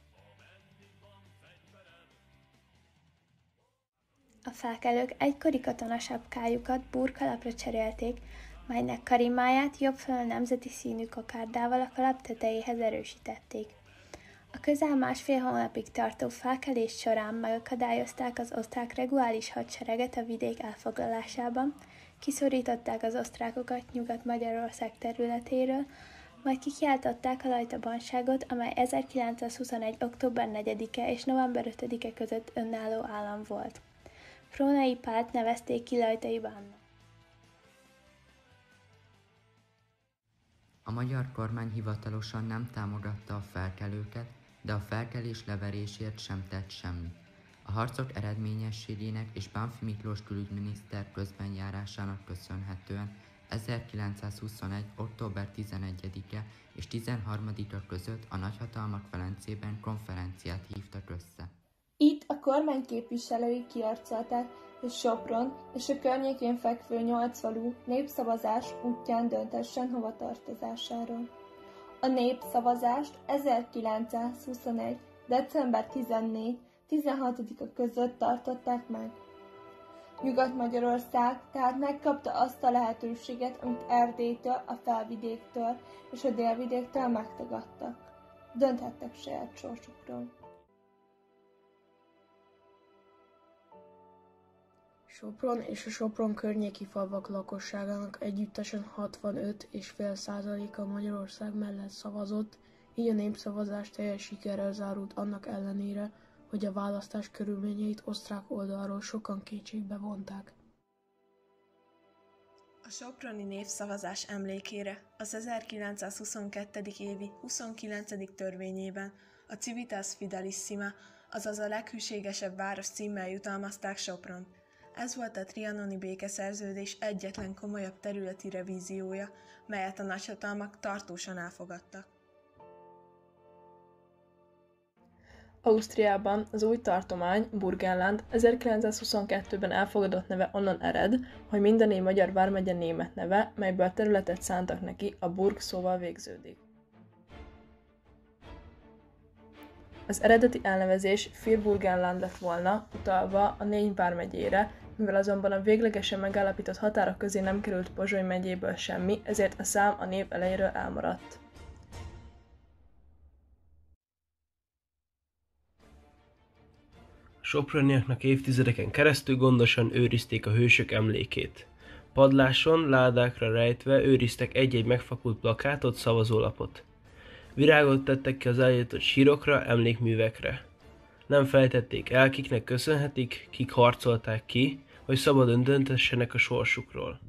Speaker 21: A felkelők egykori katonasapkájukat burkalapra cserélték, melynek karimáját jobb felől nemzeti színű kokárdával a kalap tetejéhez erősítették. A közel másfél hónapig tartó felkelés során megakadályozták az osztrák reguláris hadsereget a vidék elfoglalásában, kiszorították az osztrákokat Nyugat-Magyarország területéről, majd kikiáltották a Lajta-banságot, amely ezerkilencszázhuszonegy. október negyedike és november ötödike között önálló állam volt. Frónai Pált nevezték ki Lajtai bánnak.
Speaker 22: A magyar kormány hivatalosan nem támogatta a felkelőket, de a felkelés leverésért sem tett semmit. A harcok eredményességének és Bánffy Miklós külügyminiszter közbenjárásának köszönhetően ezerkilencszázhuszonegy. október tizenegyedike és tizenharmadika között a nagyhatalmak Velencében konferenciát hívtak össze.
Speaker 23: Itt a kormány képviselői kiarcolták, hogy Sopron és a környékén fekvő nyolc falu népszavazás útján döntessen hovatartozásáról. A népszavazást ezerkilencszázhuszonegy. december tizennégy-tizenhatodika között tartották meg. Nyugat-Magyarország tehát megkapta azt a lehetőséget, amit Erdélytől, a Felvidéktől és a Délvidéktől megtagadtak. Dönthettek saját sorsukról.
Speaker 24: Sopron és a Sopron környéki falvak lakosságának együttesen hatvanöt egész öt százaléka Magyarország mellett szavazott, így a népszavazás teljes sikerrel zárult annak ellenére, hogy a választás körülményeit osztrák oldalról sokan kétségbe vonták.
Speaker 25: A soproni népszavazás emlékére az ezerkilencszázhuszonkettő. évi huszonkilencedik törvényében a Civitas Fidelissima, azaz a leghűségesebb város címmel jutalmazták Sopront. Ez volt a trianoni békeszerződés egyetlen komolyabb területi revíziója, melyet a nagyhatalmak tartósan elfogadtak.
Speaker 26: Ausztriában az új tartomány, Burgenland ezerkilencszázhuszonkettőben elfogadott neve onnan ered, hogy mindené magyar vármegye német neve, melyből területet szántak neki, a Burg szóval végződik. Az eredeti elnevezés Vierburgenland lett volna, utalva a négy vármegyére, mivel azonban a véglegesen megállapított határok közé nem került Pozsony megyéből semmi, ezért a szám a név elejéről elmaradt.
Speaker 27: A soproniaknak évtizedeken keresztül gondosan őrizték a hősök emlékét. Padláson, ládákra rejtve őriztek egy-egy megfakult plakátot, szavazólapot. Virágot tettek ki az eljutott sírokra, emlékművekre. Nem felejtették el, kiknek köszönhetik, kik harcolták ki, hogy szabadon döntessenek a sorsukról.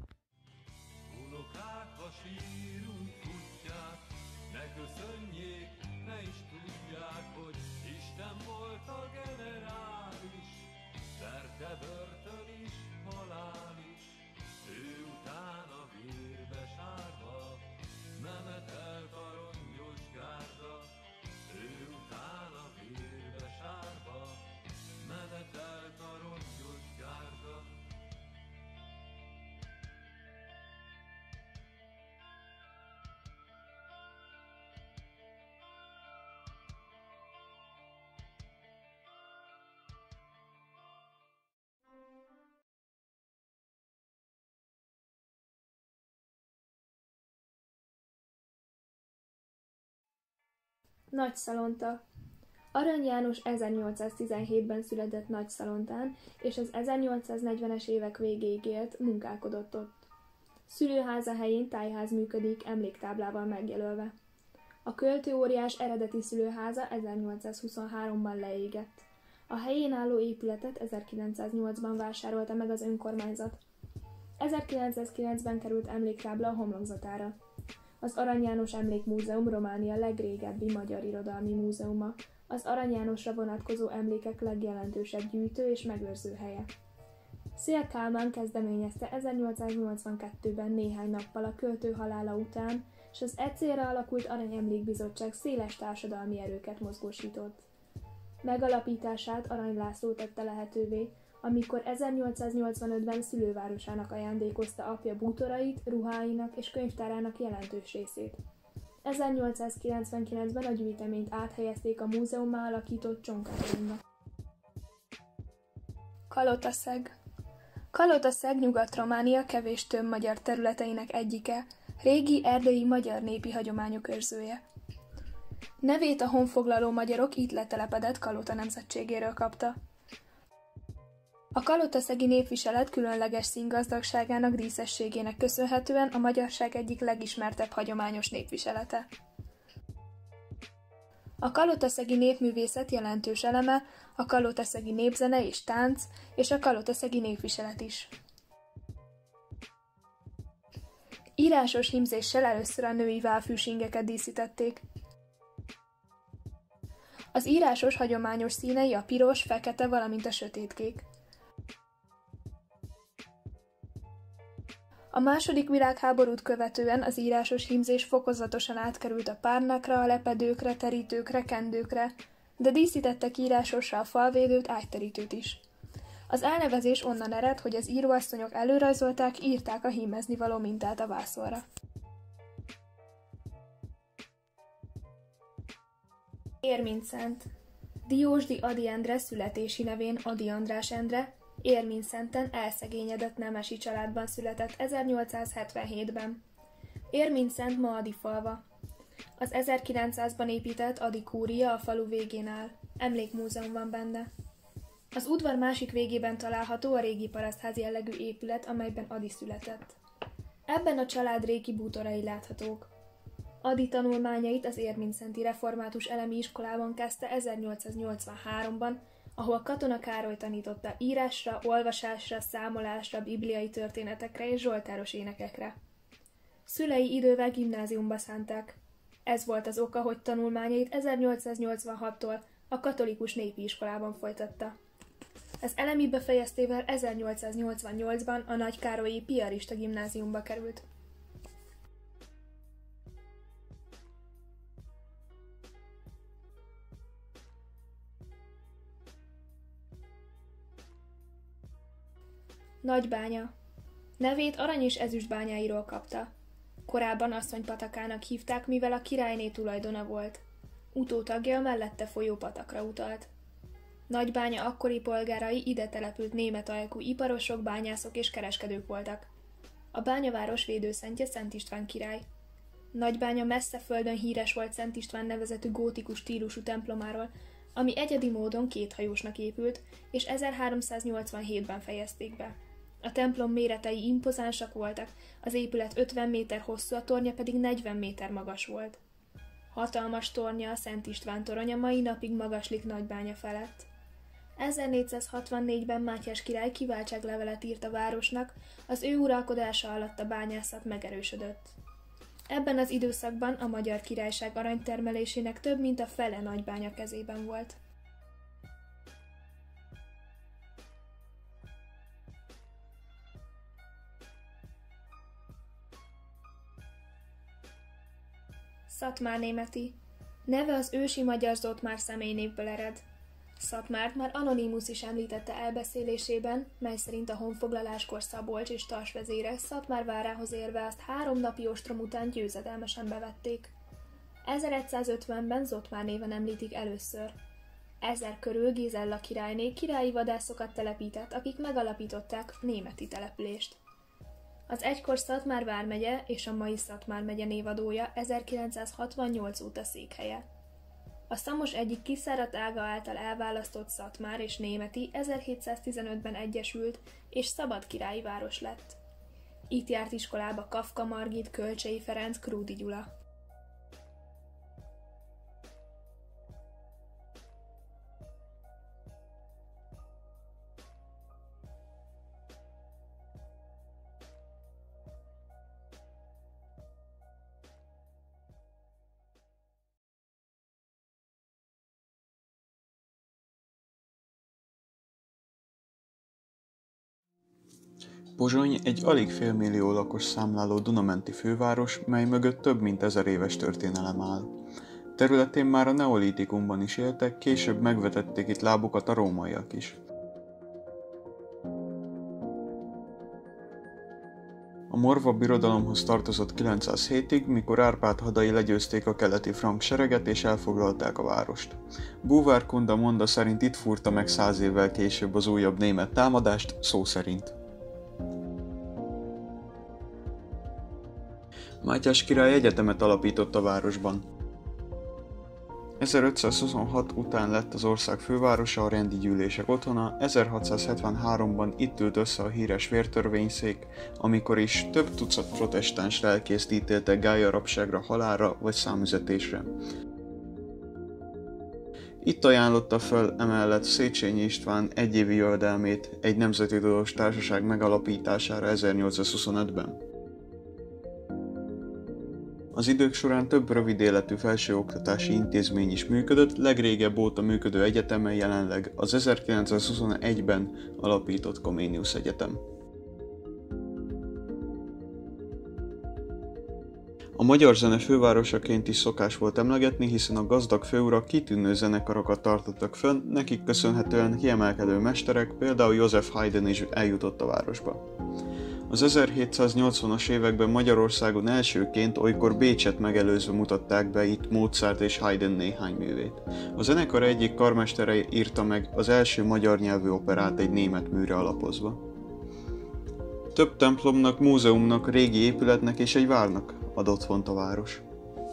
Speaker 17: Nemetelt a rongyos gárda, ő után a
Speaker 1: Nagyszalonta. Arany János ezernyolcszáztizenhétben született Nagyszalontán, és az ezernyolcszáznegyvenes évek végéig élt, munkálkodott ott. Szülőháza helyén tájház működik, emléktáblával megjelölve. A költőóriás eredeti szülőháza ezernyolcszázhuszonháromban leégett. A helyén álló épületet ezerkilencszáznyolcban vásárolta meg az önkormányzat. ezerkilencszázkilencben került emléktábla a homlokzatára. Az Arany János Emlékmúzeum Románia legrégebbi magyar irodalmi múzeuma, az Arany Jánosra vonatkozó emlékek legjelentősebb gyűjtő és megőrző helye. Széll Kálmán kezdeményezte ezernyolcszáznyolcvankettőben néhány nappal a költő halála után, és az e célra alakult Aranyemlékbizottság széles társadalmi erőket mozgósított. Megalapítását Arany László tette lehetővé, amikor ezernyolcszáznyolcvanötben szülővárosának ajándékozta apja bútorait, ruháinak és könyvtárának jelentős részét. ezernyolcszázkilencvenkilencben a gyűjteményt áthelyezték a múzeummá alakított Csonkatérumnak. Kalotaszeg. Kalotaszeg Nyugat-Románia kevés több magyar területeinek egyike, régi erdélyi magyar népi hagyományok őrzője. Nevét a honfoglaló magyarok itt letelepedett Kalota nemzetségéről kapta. A kalotaszegi népviselet különleges színgazdagságának, díszességének köszönhetően a magyarság egyik legismertebb hagyományos népviselete. A kalotaszegi népművészet jelentős eleme a kalotaszegi népzene és tánc, és a kalotaszegi népviselet is. Írásos hímzéssel először a női válfűsingeket díszítették. Az írásos hagyományos színei a piros, fekete, valamint a sötétkék. A második világháborút követően az írásos hímzés fokozatosan átkerült a párnákra, a lepedőkre, terítőkre, kendőkre, de díszítettek írásosra a falvédőt, ágyterítőt is. Az elnevezés onnan ered, hogy az íróasszonyok előrajzolták, írták a hímezni való mintát a vászonra. Érmintszent. Diósdi Ady Endre születési nevén Ady András Endre, Érmintszenten elszegényedett nemesi családban született ezernyolcszázhetvenhétben. Érmintszent ma Ady falva. Az ezerkilencszázban épített Ady kúria a falu végén áll. Emlékmúzeum van benne. Az udvar másik végében található a régi parasztház jellegű épület, amelyben Ady született. Ebben a család régi bútorai láthatók. Ady tanulmányait az Érmintszenti Református Elemi Iskolában kezdte ezernyolcszáznyolcvanháromban, ahol Katona Károly tanította írásra, olvasásra, számolásra, bibliai történetekre és zsoltáros énekekre. Szülei idővel gimnáziumba szánták. Ez volt az oka, hogy tanulmányait ezernyolcszáznyolcvanhattól a katolikus népi iskolában folytatta. Az elemi befejeztével ezernyolcszáznyolcvannyolcban a Nagykárolyi Piarista gimnáziumba került. Nagybánya. Nevét arany- és ezüstbányáiról kapta. Korábban asszonypatakának hívták, mivel a királyné tulajdona volt. Utótagja a mellette folyó patakra utalt. Nagybánya akkori polgárai ide települt német ajkú iparosok, bányászok és kereskedők voltak. A bányaváros védőszentje Szent István király. Nagybánya messze földön híres volt Szent István nevezetű gótikus stílusú templomáról, ami egyedi módon kéthajósnak épült, és ezerháromszáznyolcvanhétben fejezték be. A templom méretei impozánsak voltak, az épület ötven méter hosszú, a tornya pedig negyven méter magas volt. Hatalmas tornya, a Szent István torony a mai napig magaslik Nagybánya felett. ezernégyszázhatvannégyben Mátyás király kiváltságlevelet írt a városnak, az ő uralkodása alatt a bányászat megerősödött. Ebben az időszakban a Magyar Királyság aranytermelésének több mint a fele Nagybánya kezében volt. Szatmárnémeti. Neve az ősi magyar Zotmár személynévből ered. Szatmárt már Anonymus is említette elbeszélésében, mely szerint a honfoglaláskor Szabolcs és Tars vezére Szatmár várához érve azt három napi ostrom után győzedelmesen bevették. ezeregyszázötvenben Zotmár néven említik először. Ezer körül Gézella királyné királyi vadászokat telepített, akik megalapították németi települést. Az egykor Szatmár vármegye és a mai Szatmár megye névadója ezerkilencszázhatvannyolc óta székhelye. A Szamos egyik kiszáradt ága által elválasztott Szatmár és Németi ezerhétszáztizenötben egyesült és szabad királyi város lett. Itt járt iskolába Kafka Margit, Kölcsey Ferenc, Krúdy Gyula.
Speaker 3: Pozsony egy alig félmillió lakos számláló dunamenti főváros, mely mögött több mint ezer éves történelem áll. Területén már a neolitikumban is éltek, később megvetették itt lábukat a rómaiak is. A Morva birodalomhoz tartozott kilencszázhétig, mikor Árpád hadai legyőzték a keleti frank sereget és elfoglalták a várost. Búvár Kunda monda szerint itt fúrta meg száz évvel később az újabb német támadást, szó szerint. Mátyás király egyetemet alapított a városban. ezerötszázhuszonhat után lett az ország fővárosa, a rendi gyűlések otthona, ezerhatszázhetvenháromban itt ült össze a híres vértörvényszék, amikor is több tucat protestáns lelkészt ítéltek gállyarabságra, halálra vagy számüzetésre. Itt ajánlotta föl emellett Széchenyi István egyévi jövedelmét egy nemzeti tudós társaság megalapítására ezernyolcszázhuszonötben. Az idők során több rövid életű felsőoktatási intézmény is működött, legrégebb óta működő egyetemen jelenleg az ezerkilencszázhuszonegyben alapított Comenius Egyetem. A magyar zene fővárosaként is szokás volt emlegetni, hiszen a gazdag főurak kitűnő zenekarokat tartottak fönn, nekik köszönhetően kiemelkedő mesterek, például József Haydn is eljutott a városba. Az ezerhétszáznyolcvanas években Magyarországon elsőként, olykor Bécset megelőzve mutatták be itt Mozart és Haydn néhány művét. A zenekar egyik karmestere írta meg az első magyar nyelvű operát egy német műre alapozva. Több templomnak, múzeumnak, régi épületnek és egy várnak ad otthont a város.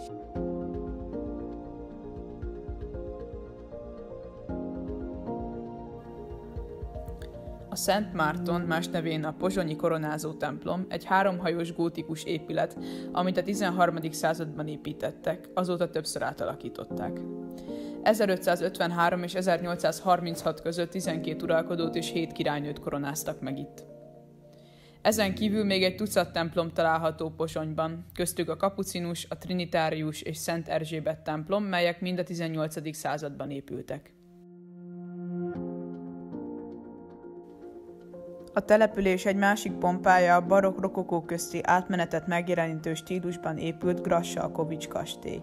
Speaker 4: A Szent Márton, más nevén a pozsonyi koronázó templom, egy háromhajós gótikus épület, amit a tizenharmadik században építettek, azóta többször átalakították. ezerötszázötvenhárom és ezernyolcszázharminchat között tizenkét uralkodót és hét királynőt koronáztak meg itt. Ezen kívül még egy tucat templom található Pozsonyban, köztük a kapucinus, a trinitárius és Szent Erzsébet templom, melyek mind a tizennyolcadik században épültek. A település egy másik pompája a barokk-rokokó közti átmenetet megjelenítő stílusban épült Grassalkovich kastély.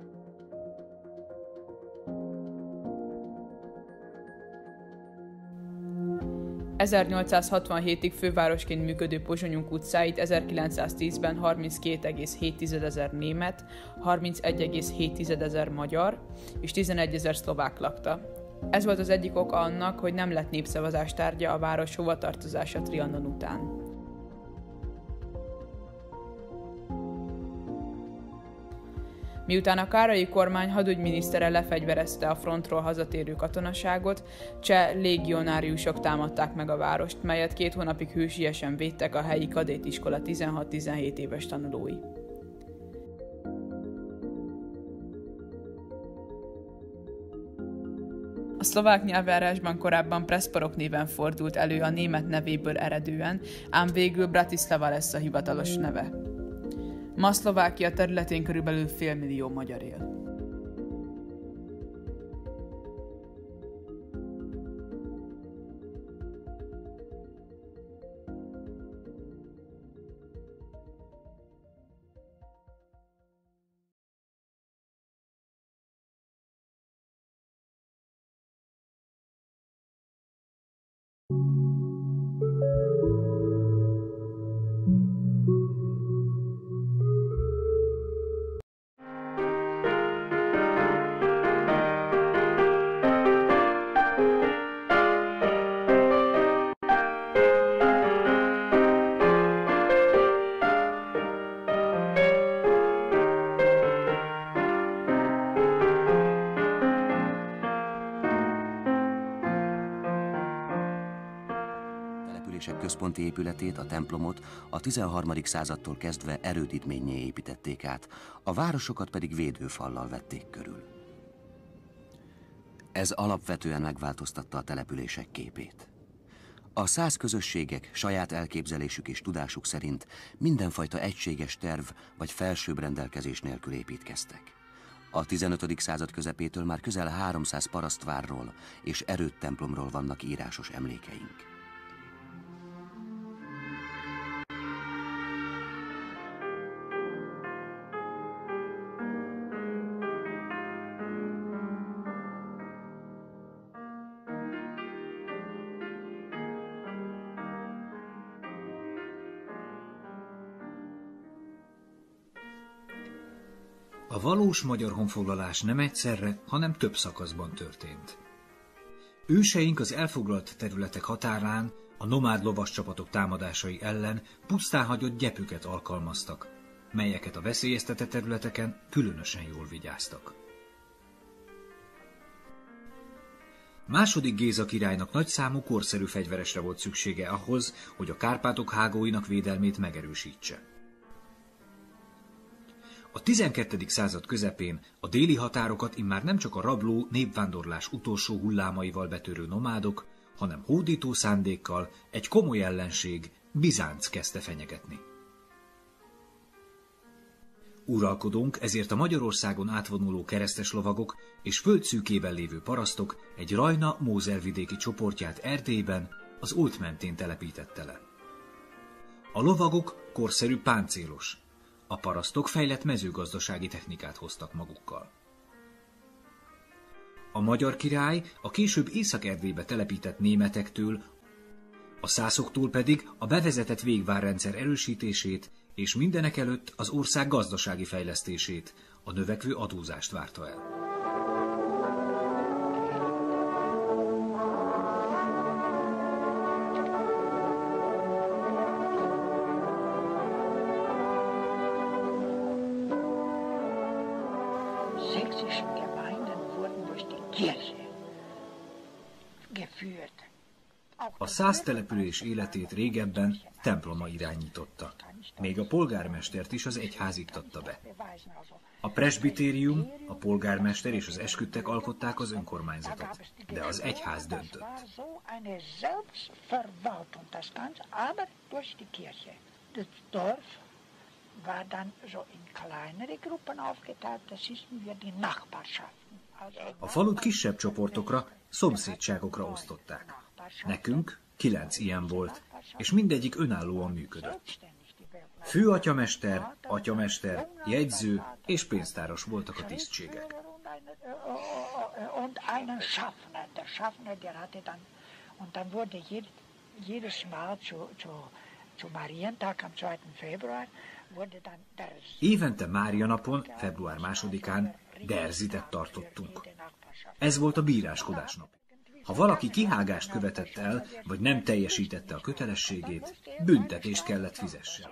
Speaker 4: ezernyolcszázhatvanhétig fővárosként működő Pozsonyunk utcáit ezerkilencszáztízben harminckét egész hét ezer német, harmincegy egész hét ezer magyar és tizenegy ezer szlovák lakta. Ez volt az egyik oka annak, hogy nem lett népszavazás tárgya a város hovatartozása Trianon után. Miután a Károlyi kormány hadügyminisztere lefegyverezte a frontról hazatérő katonaságot, cseh légionáriusok támadták meg a várost, melyet két hónapig hősiesen védtek a helyi kadétiskola tizenhat-tizenhét éves tanulói. A szlovák nyelvjárásban korábban Preszporok néven fordult elő a német nevéből eredően, ám végül Bratislava lesz a hivatalos neve. Ma Szlovákia területén körülbelül félmillió magyar él.
Speaker 5: központi épületét, a templomot a tizenharmadik századtól kezdve erődítménnyé építették át, a városokat pedig védőfallal vették körül. Ez alapvetően megváltoztatta a települések képét. A szász közösségek saját elképzelésük és tudásuk szerint mindenfajta egységes terv vagy felsőbb rendelkezés nélkül építkeztek. A tizenötödik század közepétől már közel háromszáz parasztvárról és erődtemplomról vannak írásos emlékeink.
Speaker 6: A valós magyar honfoglalás nem egyszerre, hanem több szakaszban történt. Őseink az elfoglalt területek határán a nomád lovascsapatok támadásai ellen pusztán hagyott gyepüket alkalmaztak, melyeket a veszélyeztetett területeken különösen jól vigyáztak. Második Géza királynak nagyszámú korszerű fegyveresre volt szüksége ahhoz, hogy a Kárpátok hágóinak védelmét megerősítse. A tizenkettedik század közepén a déli határokat immár nem csak a rabló népvándorlás utolsó hullámaival betörő nomádok, hanem hódító szándékkal egy komoly ellenség, Bizánc kezdte fenyegetni. Uralkodónk ezért a Magyarországon átvonuló keresztes lovagok és földszűkében lévő parasztok egy Rajna-Mózel vidéki csoportját Erdélyben, az Olt mentén telepítette le. A lovagok korszerű páncélos, a parasztok fejlett mezőgazdasági technikát hoztak magukkal. A magyar király a később Észak-Erdélybe telepített németektől, a szászoktól pedig a bevezetett végvárrendszer erősítését és mindenekelőtt az ország gazdasági fejlesztését, a növekvő adózást várta el. A szász település életét régebben temploma irányította. Még a polgármestert is az egyház iktatta be. A presbitérium, a polgármester és az esküdtek alkották az önkormányzatot, de az egyház döntött. A falut kisebb csoportokra, szomszédságokra osztották. Nekünk kilenc ilyen volt, és mindegyik önállóan működött. Főatyamester, atyamester, jegyző és pénztáros voltak a tisztségek. Évente Mária napon, február másodikán derzitet tartottunk. Ez volt a bíráskodás nap. Ha valaki kihágást követett el, vagy nem teljesítette a kötelességét, büntetést kellett fizessen.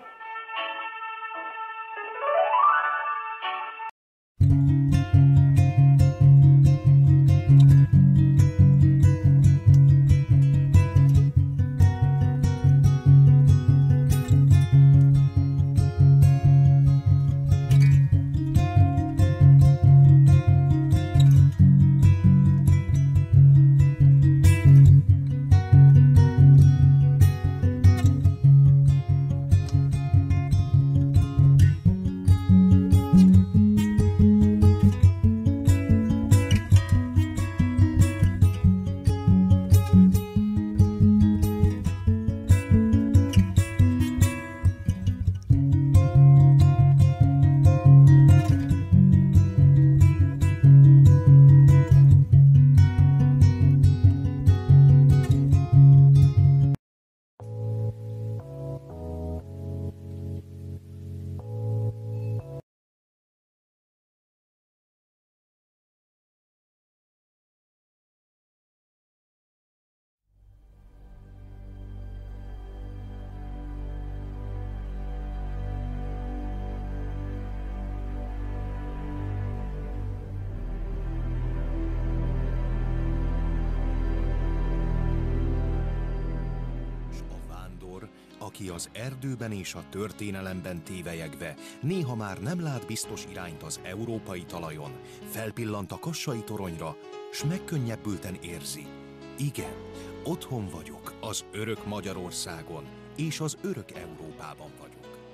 Speaker 7: aki az erdőben és a történelemben tévelyegve néha már nem lát biztos irányt az európai talajon, felpillant a kassai toronyra, s megkönnyebbülten érzi. Igen, otthon vagyok az örök Magyarországon, és az örök Európában vagyok.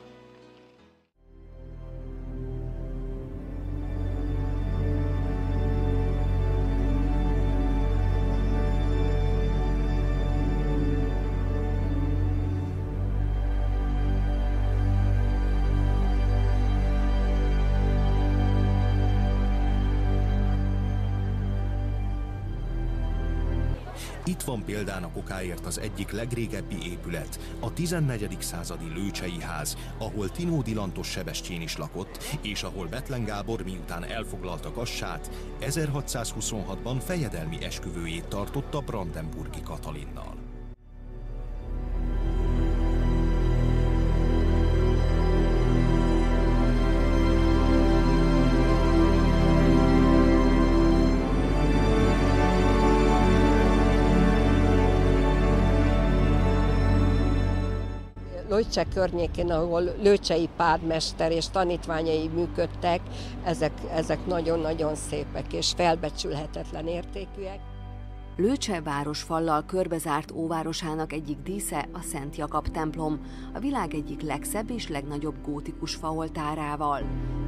Speaker 7: Itt van példának okáért az egyik legrégebbi épület, a tizennegyedik századi Lőcsei ház, ahol Tinódi Lantos Sebestyén is lakott, és ahol Bethlen Gábor miután elfoglalta Kassát, ezerhatszázhuszonhatban fejedelmi esküvőjét tartotta Brandenburgi Katalinnal.
Speaker 8: Lőcse környékén, ahol lőcsei pármester és tanítványai működtek, ezek, ezek nagyon-nagyon szépek és felbecsülhetetlen értékűek.
Speaker 10: Lőcse városfallal körbezárt óvárosának egyik dísze a Szent Jakab templom, a világ egyik legszebb és legnagyobb gótikus faoltárával.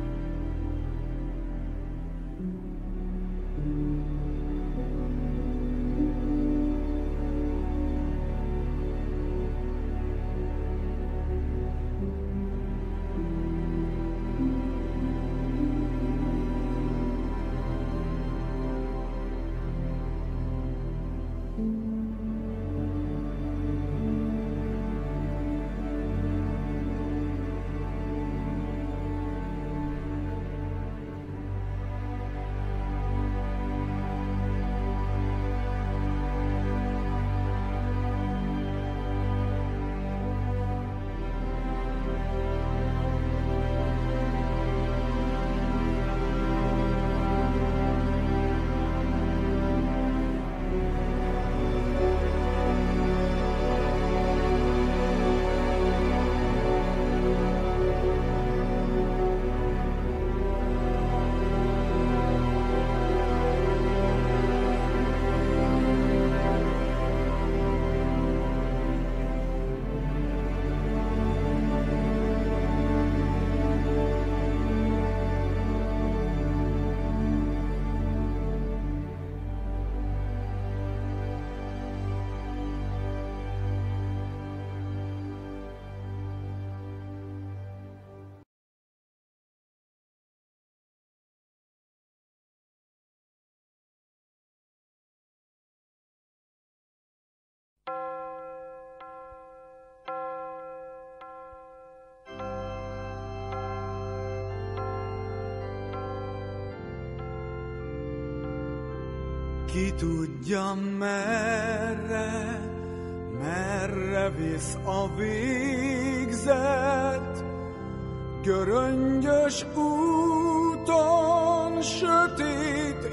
Speaker 11: Ki tudja merre, merre visz a végzet, göröngyös úton, sötét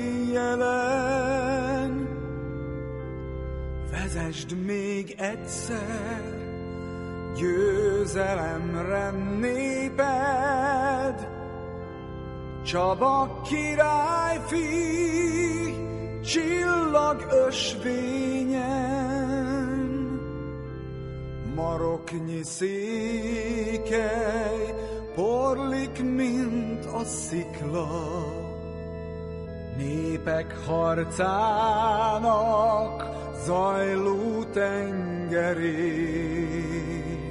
Speaker 11: éjjelen. Vezesd még egyszer, győzelemre néped, Csaba királyfi, csillag ösvényen, maroknyi székely porlik, mint a szikla. Népek harcának zajló tengerén,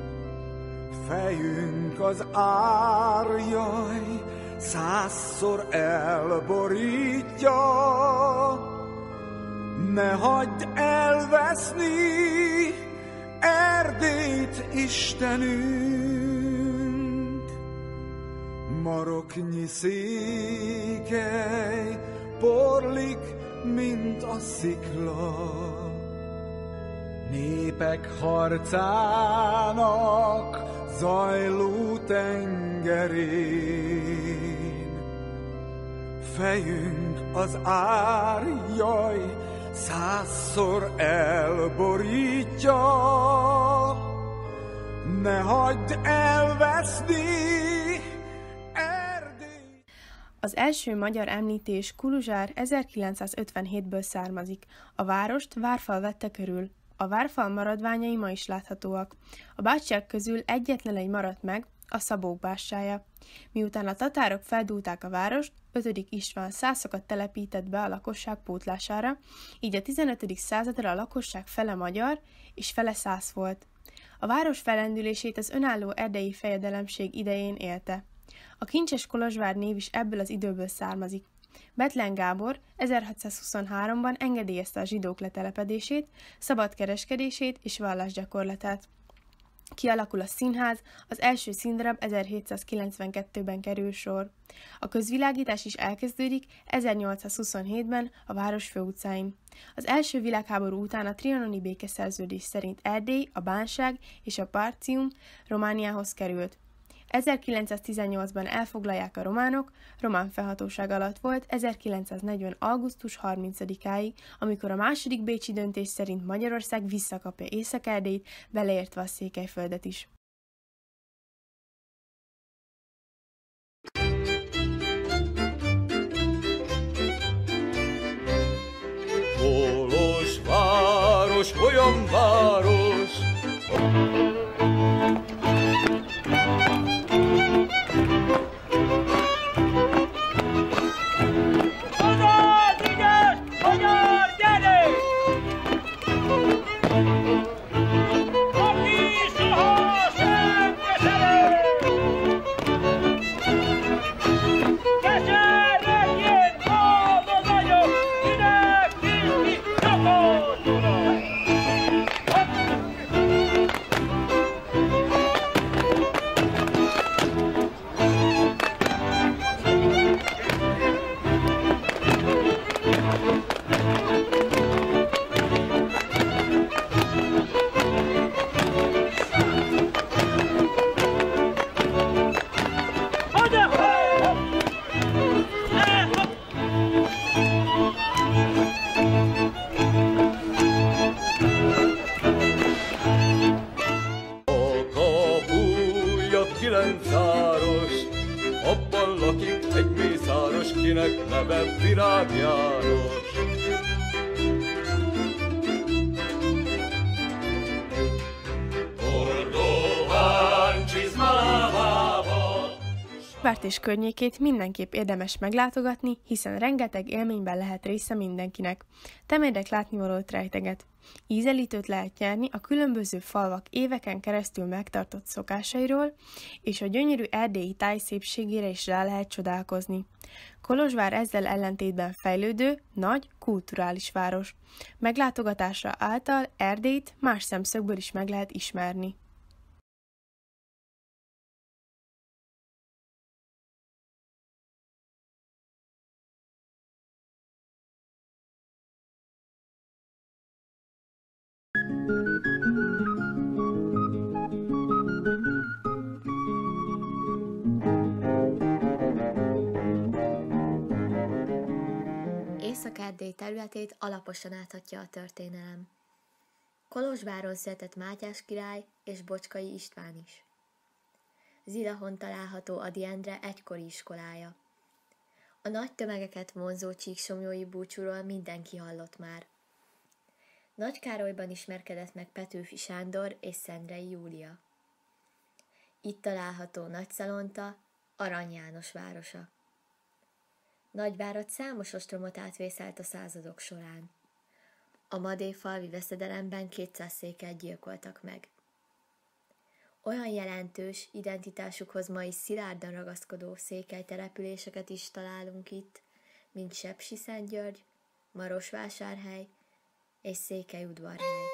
Speaker 11: fejünk az árjaj százszor elborítja. Ne hagyd elveszni Erdélyt, Istenünk! Maroknyi székely porlik, mint a szikla. Népek harcának zajló tengerén, fejünk az árjaj százszor elborítja. ne hagyd elveszni Erdély.
Speaker 9: Az első magyar említés Kuluzsár ezerkilencszázötvenhétből származik. A várost várfal vette körül. A várfal maradványai ma is láthatóak. A bástyák közül egyetlen egy maradt meg, a Szabók bástyája. Miután a tatárok feldúlták a várost, ötödik István szászokat telepített be a lakosság pótlására, így a tizenötödik századra a lakosság fele magyar és fele szász volt. A város felendülését az önálló erdélyi fejedelemség idején élte. A Kincses Kolozsvár név is ebből az időből származik. Bethlen Gábor ezerhatszázhuszonháromban engedélyezte a zsidók letelepedését, szabad kereskedését és vallásgyakorlatát. Kialakul a színház, az első színdarab ezerhétszázkilencvenkettőben kerül sor. A közvilágítás is elkezdődik ezernyolcszázhuszonhétben a város főutcáin. Az első világháború után a trianoni békeszerződés szerint Erdély, a Bánság és a Partium Romániához került. ezerkilencszáztizennyolcban elfoglalják a románok, román felhatóság alatt volt ezerkilencszáznegyven. augusztus harmincadikáig, amikor a második bécsi döntés szerint Magyarország visszakapja Észak-Erdélyt, beleértve a Székelyföldet is.
Speaker 2: Kolozsváros, olyan város! Abban lakik egy mészáros, kinek neve Virág János. Kordován csizmával.
Speaker 9: Várt és környékét mindenképp érdemes meglátogatni, hiszen rengeteg élményben lehet része mindenkinek. Temérdek látnivalót rejteget. Ízelítőt lehet nyerni a különböző falvak éveken keresztül megtartott szokásairól, és a gyönyörű erdélyi táj szépségére is rá lehet csodálkozni. Kolozsvár ezzel ellentétben fejlődő, nagy, kulturális város. Meglátogatásra által Erdélyt más szemszögből is meg lehet ismerni.
Speaker 12: Észak-Erdély területét alaposan áthatja a történelem. Kolozsváron született Mátyás király és Bocskai István is. Zilahon található Ady Endre egykori iskolája. A nagy tömegeket vonzó csíksomlyói búcsúról mindenki hallott már. Nagykárolyban ismerkedett meg Petőfi Sándor és Szendrei Júlia. Itt található Nagyszalonta, Arany János városa. Nagyvárad számos ostromot átvészelt a századok során. A madéfalvi veszedelemben kétszáz székelyt gyilkoltak meg. Olyan jelentős, identitásukhoz ma is szilárdan ragaszkodó székely településeket is találunk itt, mint Sepsiszentgyörgy, Marosvásárhely és Székelyudvarhely.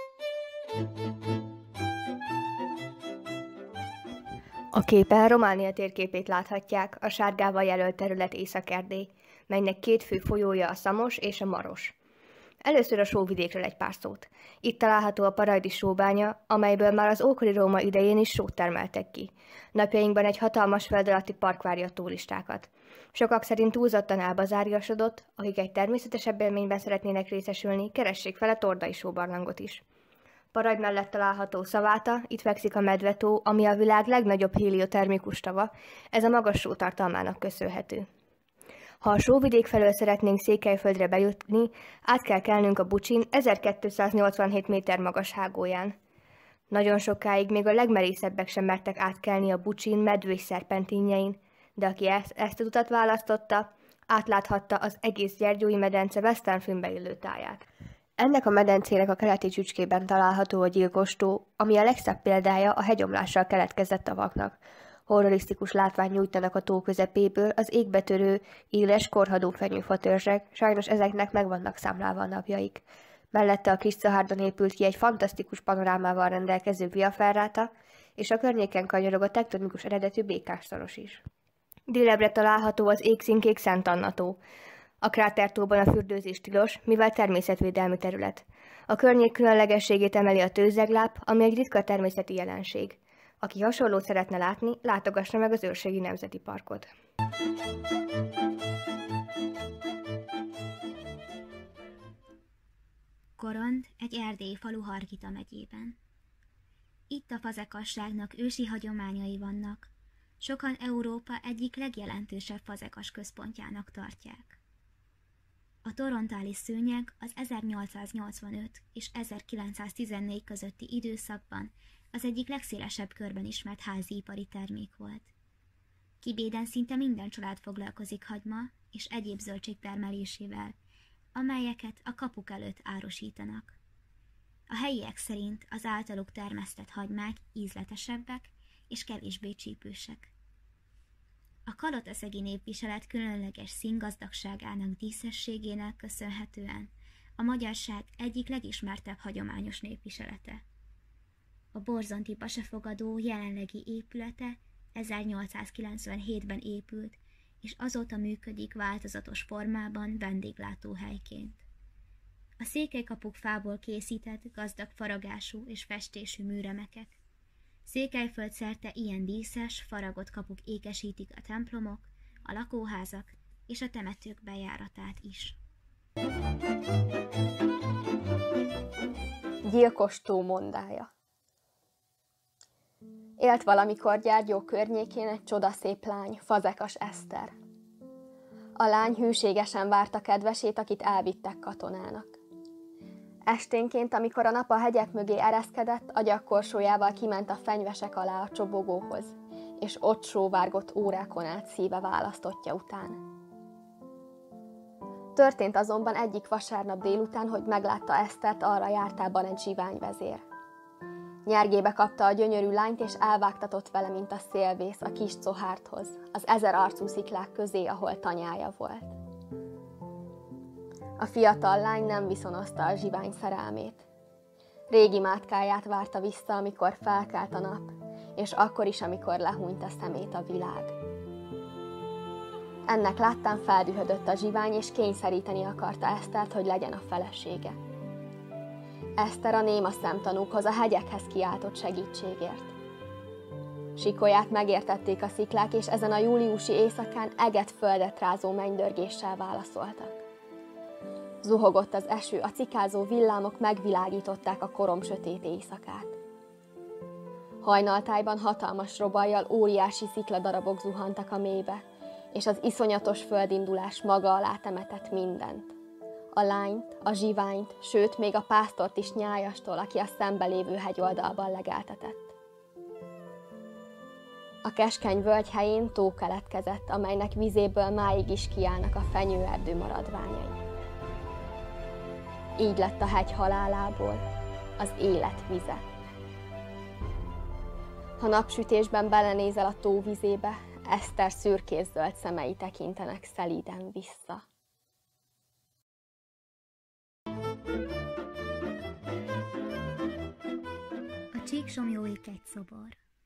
Speaker 13: A képen Románia térképét láthatják, a sárgával jelölt terület Észak-Erdély, melynek két fő folyója a Szamos és a Maros. Először a sóvidékről egy pár szót. Itt található a Parajdi sóbánya, amelyből már az ókori Róma idején is sót termeltek ki. Napjainkban egy hatalmas föld alatti park várja a turistákat. Sokak szerint túlzottan elbazáriasodott, akik egy természetesebb élményben szeretnének részesülni, keressék fel a Tordai sóbarlangot is. Paragy mellett található Szaváta, itt fekszik a Medvetó, ami a világ legnagyobb heliotermikus tava, ez a magas sótartalmának köszönhető. Ha a sóvidék felől szeretnénk Székelyföldre bejutni, át kell kelnünk a Bucsin ezerkétszáznyolcvanhét méter magas hágóján. Nagyon sokáig még a legmerészebbek sem mertek átkelni a Bucsin medvés szerpentinjein, de aki ezt, ezt az utat választotta, átláthatta az egész Gyergyói medence Westernfilmbe illő táját. Ennek a medencének a keleti csücskében található a Gyilkostó, ami a legszebb példája a hegyomlással keletkezett tavaknak. Horrorisztikus látvány nyújtanak a tó közepéből az égbetörő, éles, korhadó fenyőfatörzsek, sajnos ezeknek meg vannak számlálva a napjaik. Mellette a Krisztahárdon épült ki egy fantasztikus panorámával rendelkező Via Ferrata, és a környéken kanyarog a tektonikus eredetű Békás-szoros is. Délebbre található az égszínkék Szent Anna-tó. A Krátertóban a fürdőzés tilos, mivel természetvédelmi terület. A környék különlegességét emeli a tőzegláp, ami egy ritka természeti jelenség. Aki hasonlót szeretne látni, látogassa meg az Őrségi Nemzeti Parkot.
Speaker 14: Korond egy erdélyi falu Hargita megyében. Itt a fazekasságnak ősi hagyományai vannak. Sokan Európa egyik legjelentősebb fazekas központjának tartják. A torontáli szőnyeg az ezernyolcszáznyolcvanöt és ezerkilencszáztizennégy közötti időszakban az egyik legszélesebb körben ismert háziipari termék volt. Kibéden szinte minden család foglalkozik hagyma és egyéb zöldség termelésével, amelyeket a kapuk előtt árusítanak. A helyiek szerint az általuk termesztett hagymák ízletesebbek és kevésbé csípősek. A kalotaszegi népviselet különleges színgazdagságának, díszességének köszönhetően a magyarság egyik legismertebb hagyományos népviselete. A borzonti pasafogadó jelenlegi épülete ezernyolcszázkilencvenhétben épült, és azóta működik változatos formában vendéglátóhelyként. A székelykapuk fából készített gazdag faragású és festésű műremekek. Székelyföld szerte ilyen díszes, faragott kapuk ékesítik a templomok, a lakóházak és a temetők bejáratát is.
Speaker 13: Gyilkostó mondája. Élt valamikor Gyergyó környékén egy csodaszép lány, Fazekas Eszter. A lány hűségesen várta kedvesét, akit elvittek katonának. Esténként, amikor a nap a hegyek mögé ereszkedett, agyagkorsójával kiment a fenyvesek alá a csobogóhoz, és ott sóvárgott órákon át szíve választottja után. Történt azonban egyik vasárnap délután, hogy meglátta Esztert arra jártában egy zsiványvezér. Nyergébe kapta a gyönyörű lányt, és elvágtatott vele, mint a szélvész a kis Cohárthoz, az ezer arcú sziklák közé, ahol tanyája volt. A fiatal lány nem viszonozta a zsivány szerelmét. Régi mátkáját várta vissza, amikor felkelt a nap, és akkor is, amikor lehúnyt a szemét a világ. Ennek láttán feldühödött a zsivány, és kényszeríteni akarta Esztert, hogy legyen a felesége. Eszter a néma szemtanúkhoz, a hegyekhez kiáltott segítségért. Sikolyát megértették a sziklák, és ezen a júliusi éjszakán eget földet rázó mennydörgéssel válaszoltak. Zuhogott az eső, a cikázó villámok megvilágították a korom sötét éjszakát. Hajnaltájban hatalmas robajjal óriási szikladarabok zuhantak a mélybe, és az iszonyatos földindulás maga alá temetett mindent. A lányt, a zsiványt, sőt, még a pásztort is nyájastól, aki a szembelévő hegyoldalban legeltetett. A keskeny völgy helyén tó keletkezett, amelynek vizéből máig is kiállnak a fenyőerdő maradványai. Így lett a hegy halálából az élet vize. Ha napsütésben belenézel a tó vizébe, Eszter szürkészöld szemei tekintenek szelíden vissza.
Speaker 14: A Csíksomlyói kegyszobor.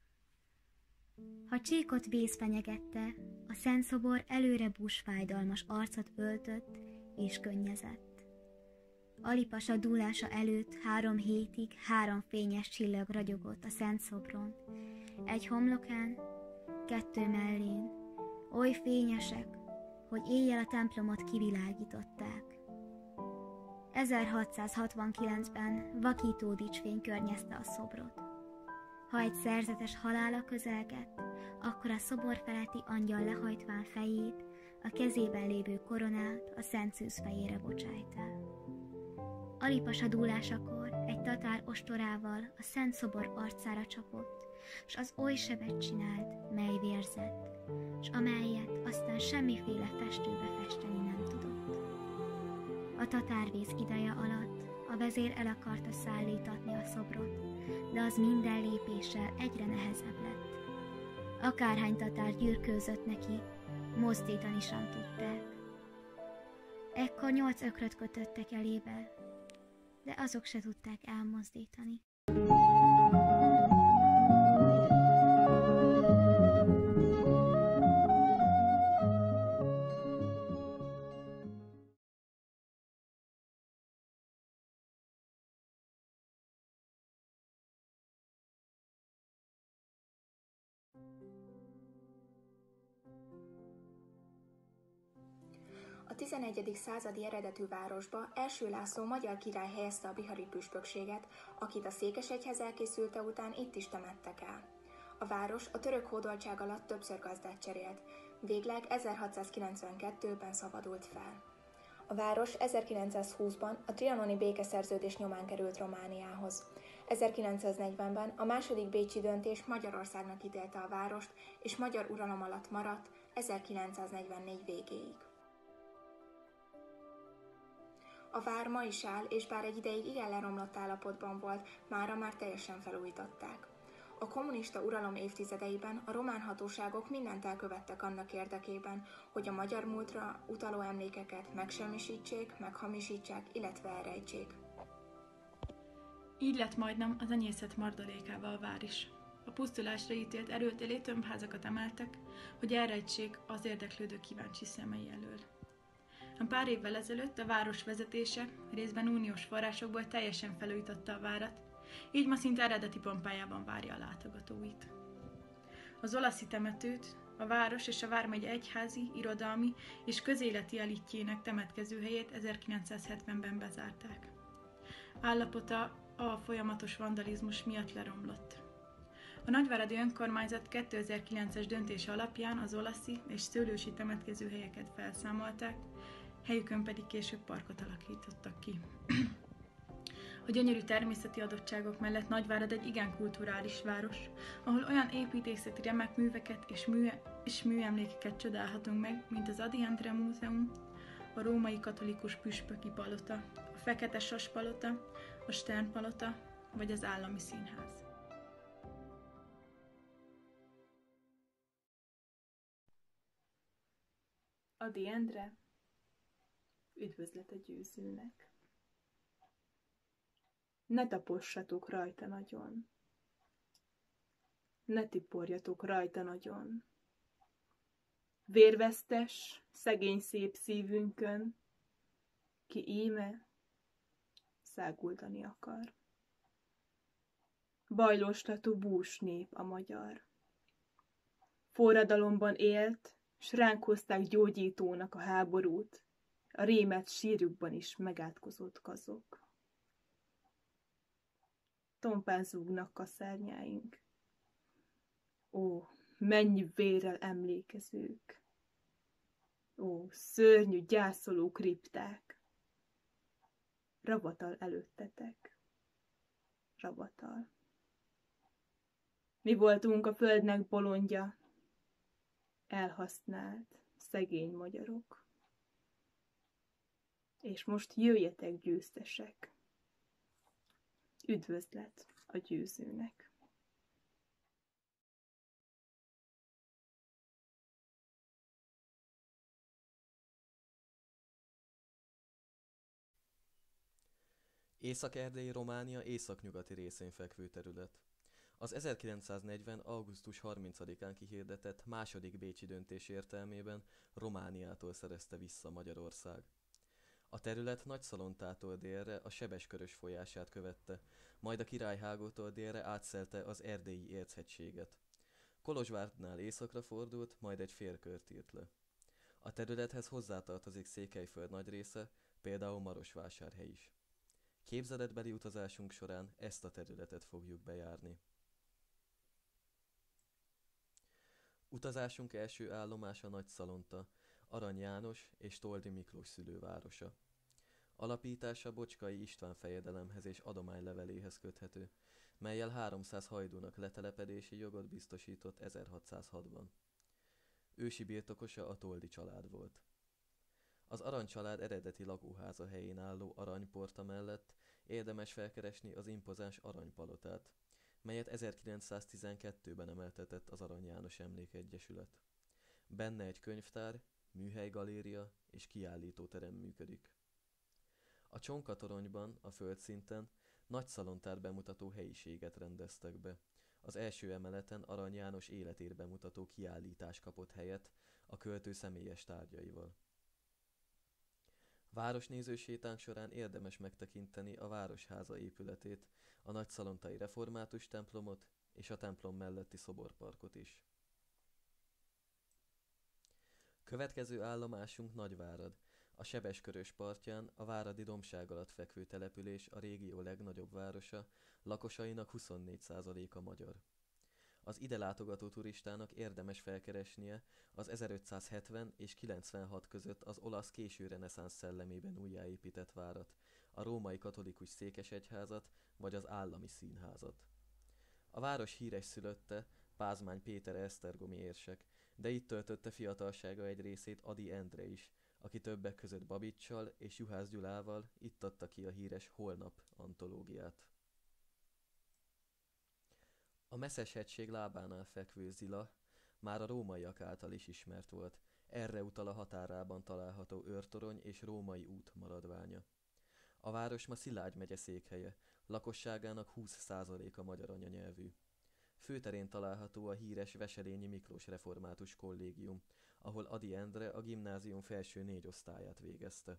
Speaker 14: Ha Csíkot vész fenyegette, a szent szobor előre búsfájdalmas arcot öltött és könnyezett. Alipasa dúlása előtt három hétig három fényes csillag ragyogott a szent szobron, egy homlokán, kettő mellén, oly fényesek, hogy éjjel a templomot kivilágították. ezerhatszázhatvankilencben vakító dicsfény környezte a szobrot. Ha egy szerzetes halála közelgett, akkor a szobor feletti angyal lehajtván fejét, a kezében lévő koronát a Szent Szűz fejére bocsájt el. Alipasa dúlásakor egy tatár ostorával a szent szobor arcára csapott, s az oly sebet csinált, mely vérzett, s amelyet aztán semmiféle festőbe festeni nem tudott. A tatárvész ideje alatt a vezér el akarta szállítatni a szobrot, de az minden lépéssel egyre nehezebb lett. Akárhány tatár gyürkőzött neki, mozdítani sem tudták. Ekkor nyolc ökröt kötöttek elébe, de azok se tudták elmozdítani.
Speaker 1: A tizenegyedik századi eredetű városba első László magyar király helyezte a bihari püspökséget, akit a székesegyház elkészülte után itt is temettek el. A város a török hódoltság alatt többször gazdát cserélt, végleg ezerhatszázkilencvenkettőben szabadult fel. A város ezerkilencszázhúszban a trianoni békeszerződés nyomán került Romániához. ezerkilencszáznegyvenben a második bécsi döntés Magyarországnak ítélte a várost, és magyar uralom alatt maradt ezerkilencszáznegyvennégy végéig. A vár ma is áll, és bár egy ideig igen leromlott állapotban volt, mára már teljesen felújították. A kommunista uralom évtizedeiben a román hatóságok mindent elkövettek annak érdekében, hogy a magyar múltra utaló emlékeket megsemmisítsék, meghamisítsák, illetve elrejtsék.
Speaker 15: Így lett majdnem az enyészet mardalékával a vár is. A pusztulásra ítélt erőt elé tömbházakat emeltek, hogy elrejtsék az érdeklődő kíváncsi szemei elől. A pár évvel ezelőtt a város vezetése részben uniós forrásokból teljesen felújította a várat, így ma szinte eredeti pompájában várja a látogatóit. Az olaszi temetőt a város és a vármegye egyházi, irodalmi és közéleti elitjének temetkezőhelyét ezerkilencszázhetvenben bezárták. Állapota a folyamatos vandalizmus miatt leromlott. A nagyváradi önkormányzat kétezer-kilences döntése alapján az olaszi és szőlősi temetkezőhelyeket felszámolták, helyükön pedig később parkot alakítottak ki. A gyönyörű természeti adottságok mellett Nagyvárad egy igen kulturális város, ahol olyan építészeti remek műveket és, mű, és műemlékeket csodálhatunk meg, mint az Ady Endre Múzeum, a római katolikus püspöki palota, a Fekete Sas palota, a Stern palota vagy az Állami Színház.
Speaker 26: Ady Endre, üdvözlet a győzőnek. Ne tapossatok rajta nagyon, ne tiporjatok rajta nagyon. Vérvesztes, szegény szép szívünkön, ki íme száguldani akar. Bajlóslatú bús nép a magyar. Forradalomban élt, s ránk hozták gyógyítónak a háborút, a rémet sírjukban is megátkozott kazok. Tompán zúgnak kaszárnyáink. Ó, mennyi vérrel emlékezők! Ó, szörnyű, gyászoló kripták! Ravatal előttetek, ravatal. Mi voltunk a földnek bolondja, elhasznált, szegény magyarok. És most jöjjetek győztesek. Üdvözlet a győzőnek.
Speaker 16: Észak-Erdély Románia északnyugati részén fekvő terület. Az ezerkilencszáznegyven. augusztus harmincadikán kihirdetett második bécsi döntés értelmében Romániától szerezte vissza Magyarország. A terület Nagyszalontától délre a Sebeskörös folyását követte, majd a Királyhágótól délre átszelte az erdélyi Érchegységet. Kolozsvárnál északra fordult, majd egy félkört írt le. A területhez hozzátartozik Székelyföld nagy része, például Marosvásárhely is. Képzeletbeli utazásunk során ezt a területet fogjuk bejárni. Utazásunk első állomása Nagyszalonta, Arany János és Toldy Miklós szülővárosa. Alapítása Bocskai István fejedelemhez és adományleveléhez köthető, mellyel háromszáz hajdúnak letelepedési jogot biztosított ezerhatszázhatban. Ősi birtokosa a Toldy család volt. Az Arany család eredeti lakóháza helyén álló aranyporta mellett érdemes felkeresni az impozáns Aranypalotát, melyet ezerkilencszáztizenkettőben emeltetett az Arany János Emlékegyesület. Benne egy könyvtár, műhelygaléria és kiállítóterem működik. A Csonkatoronyban, a földszinten Nagyszalontát bemutató helyiséget rendeztek be. Az első emeleten Arany János életét bemutató kiállítás kapott helyet a költő személyes tárgyaival. Városnéző sétánk során érdemes megtekinteni a Városháza épületét, a nagyszalontai református templomot és a templom melletti szoborparkot is. Következő állomásunk Nagyvárad, a Sebeskörös partján a váradi dombság alatt fekvő település a régió legnagyobb városa, lakosainak huszonnégy százaléka magyar. Az ide látogató turistának érdemes felkeresnie az ezerötszázhetven és kilencvenhat között az olasz késő reneszánsz szellemében újjáépített várat, a római katolikus székesegyházat vagy az állami színházat. A város híres szülötte Pázmány Péter esztergomi érsek, de itt töltötte fiatalsága egy részét Ady Endre is, aki többek között Babicsal és Juhász Gyulával itt adta ki a híres Holnap antológiát. A Messzes-hegység lábánál fekvő Zila már a rómaiak által is ismert volt, erre utal a határában található őrtorony és római út maradványa. A város ma Szilágy megye székhelye, lakosságának húsz százaléka magyar anyanyelvű. Főterén található a híres Veselényi Miklós Református Kollégium, ahol Ady Endre a gimnázium felső négy osztályát végezte.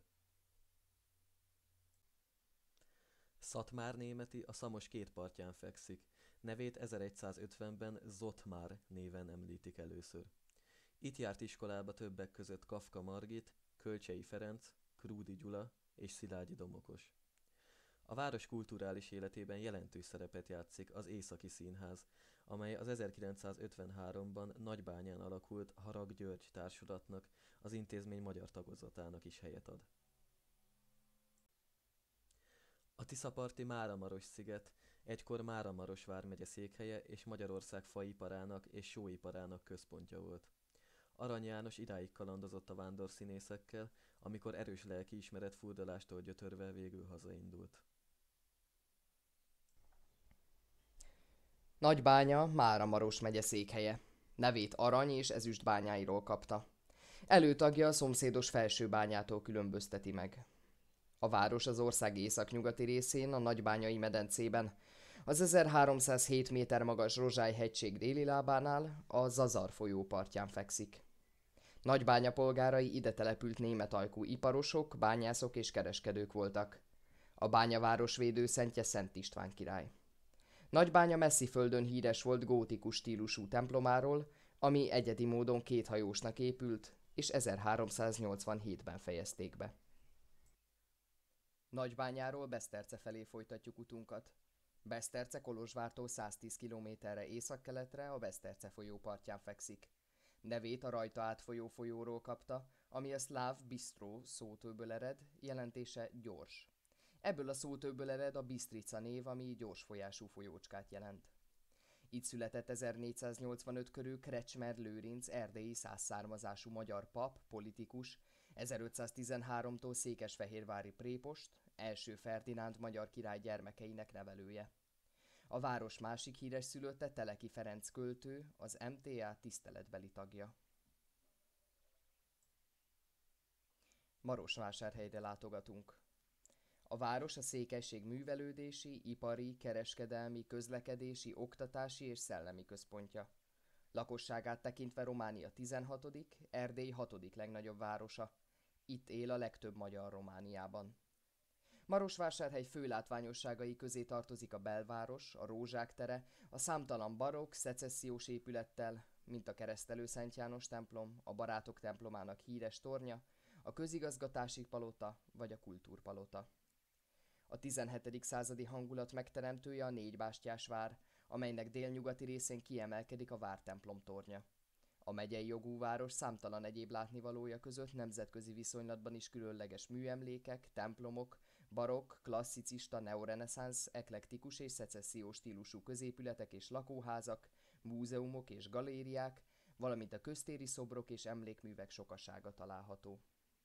Speaker 16: Szatmárnémeti a Szamos két partján fekszik, nevét ezeregyszázötvenben Zottmár néven említik először. Itt járt iskolába többek között Kafka Margit, Kölcsey Ferenc, Krúdy Gyula és Szilágyi Domokos. A város kulturális életében jelentős szerepet játszik az Északi Színház, amely az ezerkilencszázötvenháromban Nagybányán alakult Harag György társulatnak, az intézmény magyar tagozatának is helyet ad. A Tiszaparti Máramaros-sziget egykor Máramaros vármegye székhelye és Magyarország faiparának és sóiparának központja volt. Arany János idáig kalandozott a vándorszínészekkel, amikor erős lelkiismeret furdalástól gyötörve végül hazaindult.
Speaker 18: Nagybánya Máramaros megye székhelye. Nevét arany és ezüst bányáiról kapta. Előtagja a szomszédos Felsőbányától különbözteti meg. A város az ország északnyugati részén, a Nagybányai medencében, az ezerháromszázhét méter magas Rozsály-hegység déli lábánál, a Zazar folyó partján fekszik. Nagybánya polgárai ide települt német ajkú iparosok, bányászok és kereskedők voltak. A bányaváros védőszentje Szent István király. Nagybánya Messzi-földön híres volt gótikus stílusú templomáról, ami egyedi módon kéthajósnak épült, és ezerháromszáznyolcvanhétben fejezték be. Nagybányáról Beszterce felé folytatjuk utunkat. Beszterce Kolozsvártól száztíz kilométerre északkeletre a Beszterce folyó partján fekszik. Nevét a rajta átfolyó folyóról kapta, ami a szláv bisztró szótőből ered, jelentése gyors. Ebből a szótőből ered a Bisztrica név, ami gyorsfolyású folyócskát jelent. Itt született ezernégyszáznyolcvanöt körül Krecsmer Lőrinc erdélyi szász származású magyar pap, politikus, ezerötszáztizenháromtól székesfehérvári prépost, első Ferdinánd magyar király gyermekeinek nevelője. A város másik híres szülötte Teleki Ferenc költő, az em té á tiszteletbeli tagja. Marosvásárhelyre látogatunk. A város a székelység művelődési, ipari, kereskedelmi, közlekedési, oktatási és szellemi központja. Lakosságát tekintve Románia tizenhatodik, Erdély hatodik legnagyobb városa. Itt él a legtöbb magyar Romániában. Marosvásárhely fő látványosságai közé tartozik a belváros, a Rózsák tere, a számtalan barokk, szecessziós épülettel, mint a Keresztelő Szent János templom, a Barátok templomának híres tornya, a közigazgatási palota vagy a kultúrpalota. A tizenhetedik századi hangulat megteremtője a négybástyás vár, amelynek délnyugati részén kiemelkedik a vártemplom tornya. A megyei jogú város számtalan egyéb látnivalója között nemzetközi viszonylatban is különleges műemlékek, templomok, barokk, klasszicista, neoreneszánsz, eklektikus és szecessziós stílusú középületek és lakóházak, múzeumok és galériák, valamint a köztéri szobrok és emlékművek sokasága található.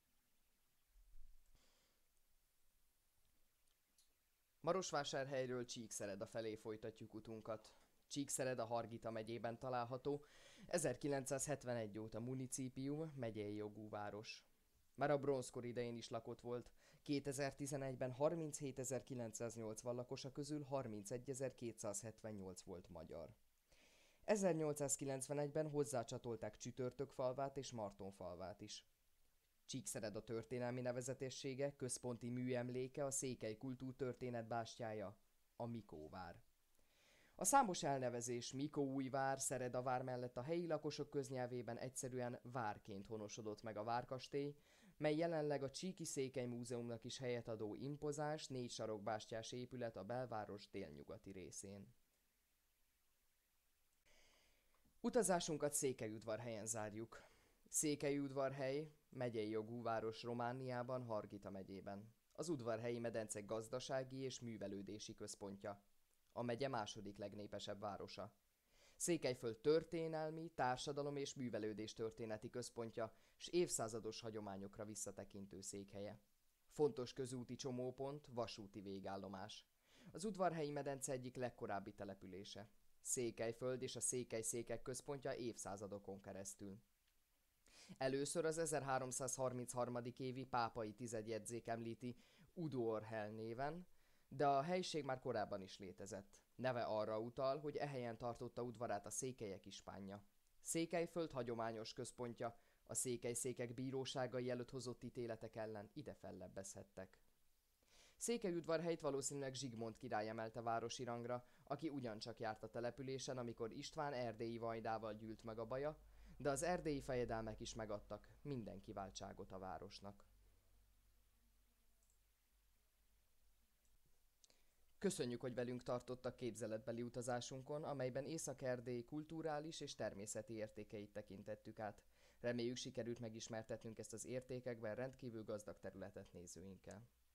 Speaker 18: Marosvásárhelyről Csíkszereda felé folytatjuk utunkat. Csíkszereda Hargita megyében található, ezerkilencszázhetvenegy óta municípium, megyei jogú város. Már a bronzkor idején is lakott volt, kétezer-tizenegyben harminchétezer-kilencszáznyolcvan lakosa közül harmincegyezer-kétszázhetvennyolc volt magyar. ezernyolcszázkilencvenegyben hozzácsatolták Csütörtökfalvát és Martonfalvát is. Csíkszereda történelmi nevezetessége, központi műemléke a székely kultúrtörténet bástyája, a Mikóvár. A számos elnevezés Mikóújvár, Szeredavár mellett a helyi lakosok köznyelvében egyszerűen várként honosodott meg a várkastély, mely jelenleg a Csíki Székely Múzeumnak is helyet adó impozáns, négy sarokbástyás épület a belváros délnyugati részén. Utazásunkat Székelyudvarhelyen zárjuk. Székelyudvarhely, megyei jogú város Romániában, Hargita megyében. Az udvarhelyi medence gazdasági és művelődési központja. A megye második legnépesebb városa. Székelyföld történelmi, társadalom és művelődés történeti központja, s évszázados hagyományokra visszatekintő székhelye. Fontos közúti csomópont, vasúti végállomás. Az udvarhelyi medence egyik legkorábbi települése. Székelyföld és a székely-székek központja évszázadokon keresztül. Először az ezerháromszázharmincharmadik évi pápai tizedjegyzék említi Udvarhely néven, de a helység már korábban is létezett. Neve arra utal, hogy e helyen tartotta udvarát a székelyek ispánja. Székelyföld hagyományos központja, a székely-székek bíróságai előtt hozott ítéletek ellen ide fellebbezhettek. Székelyudvarhelyt valószínűleg Zsigmond király emelte városi rangra, aki ugyancsak járt a településen, amikor István erdélyi vajdával gyűlt meg a baja, de az erdélyi fejedelmek is megadtak minden kiváltságot a városnak. Köszönjük, hogy velünk tartottak képzeletbeli utazásunkon, amelyben Észak-Erdély kulturális és természeti értékeit tekintettük át. Reméljük, sikerült megismertetnünk ezt az értékekben rendkívül gazdag területet nézőinkkel.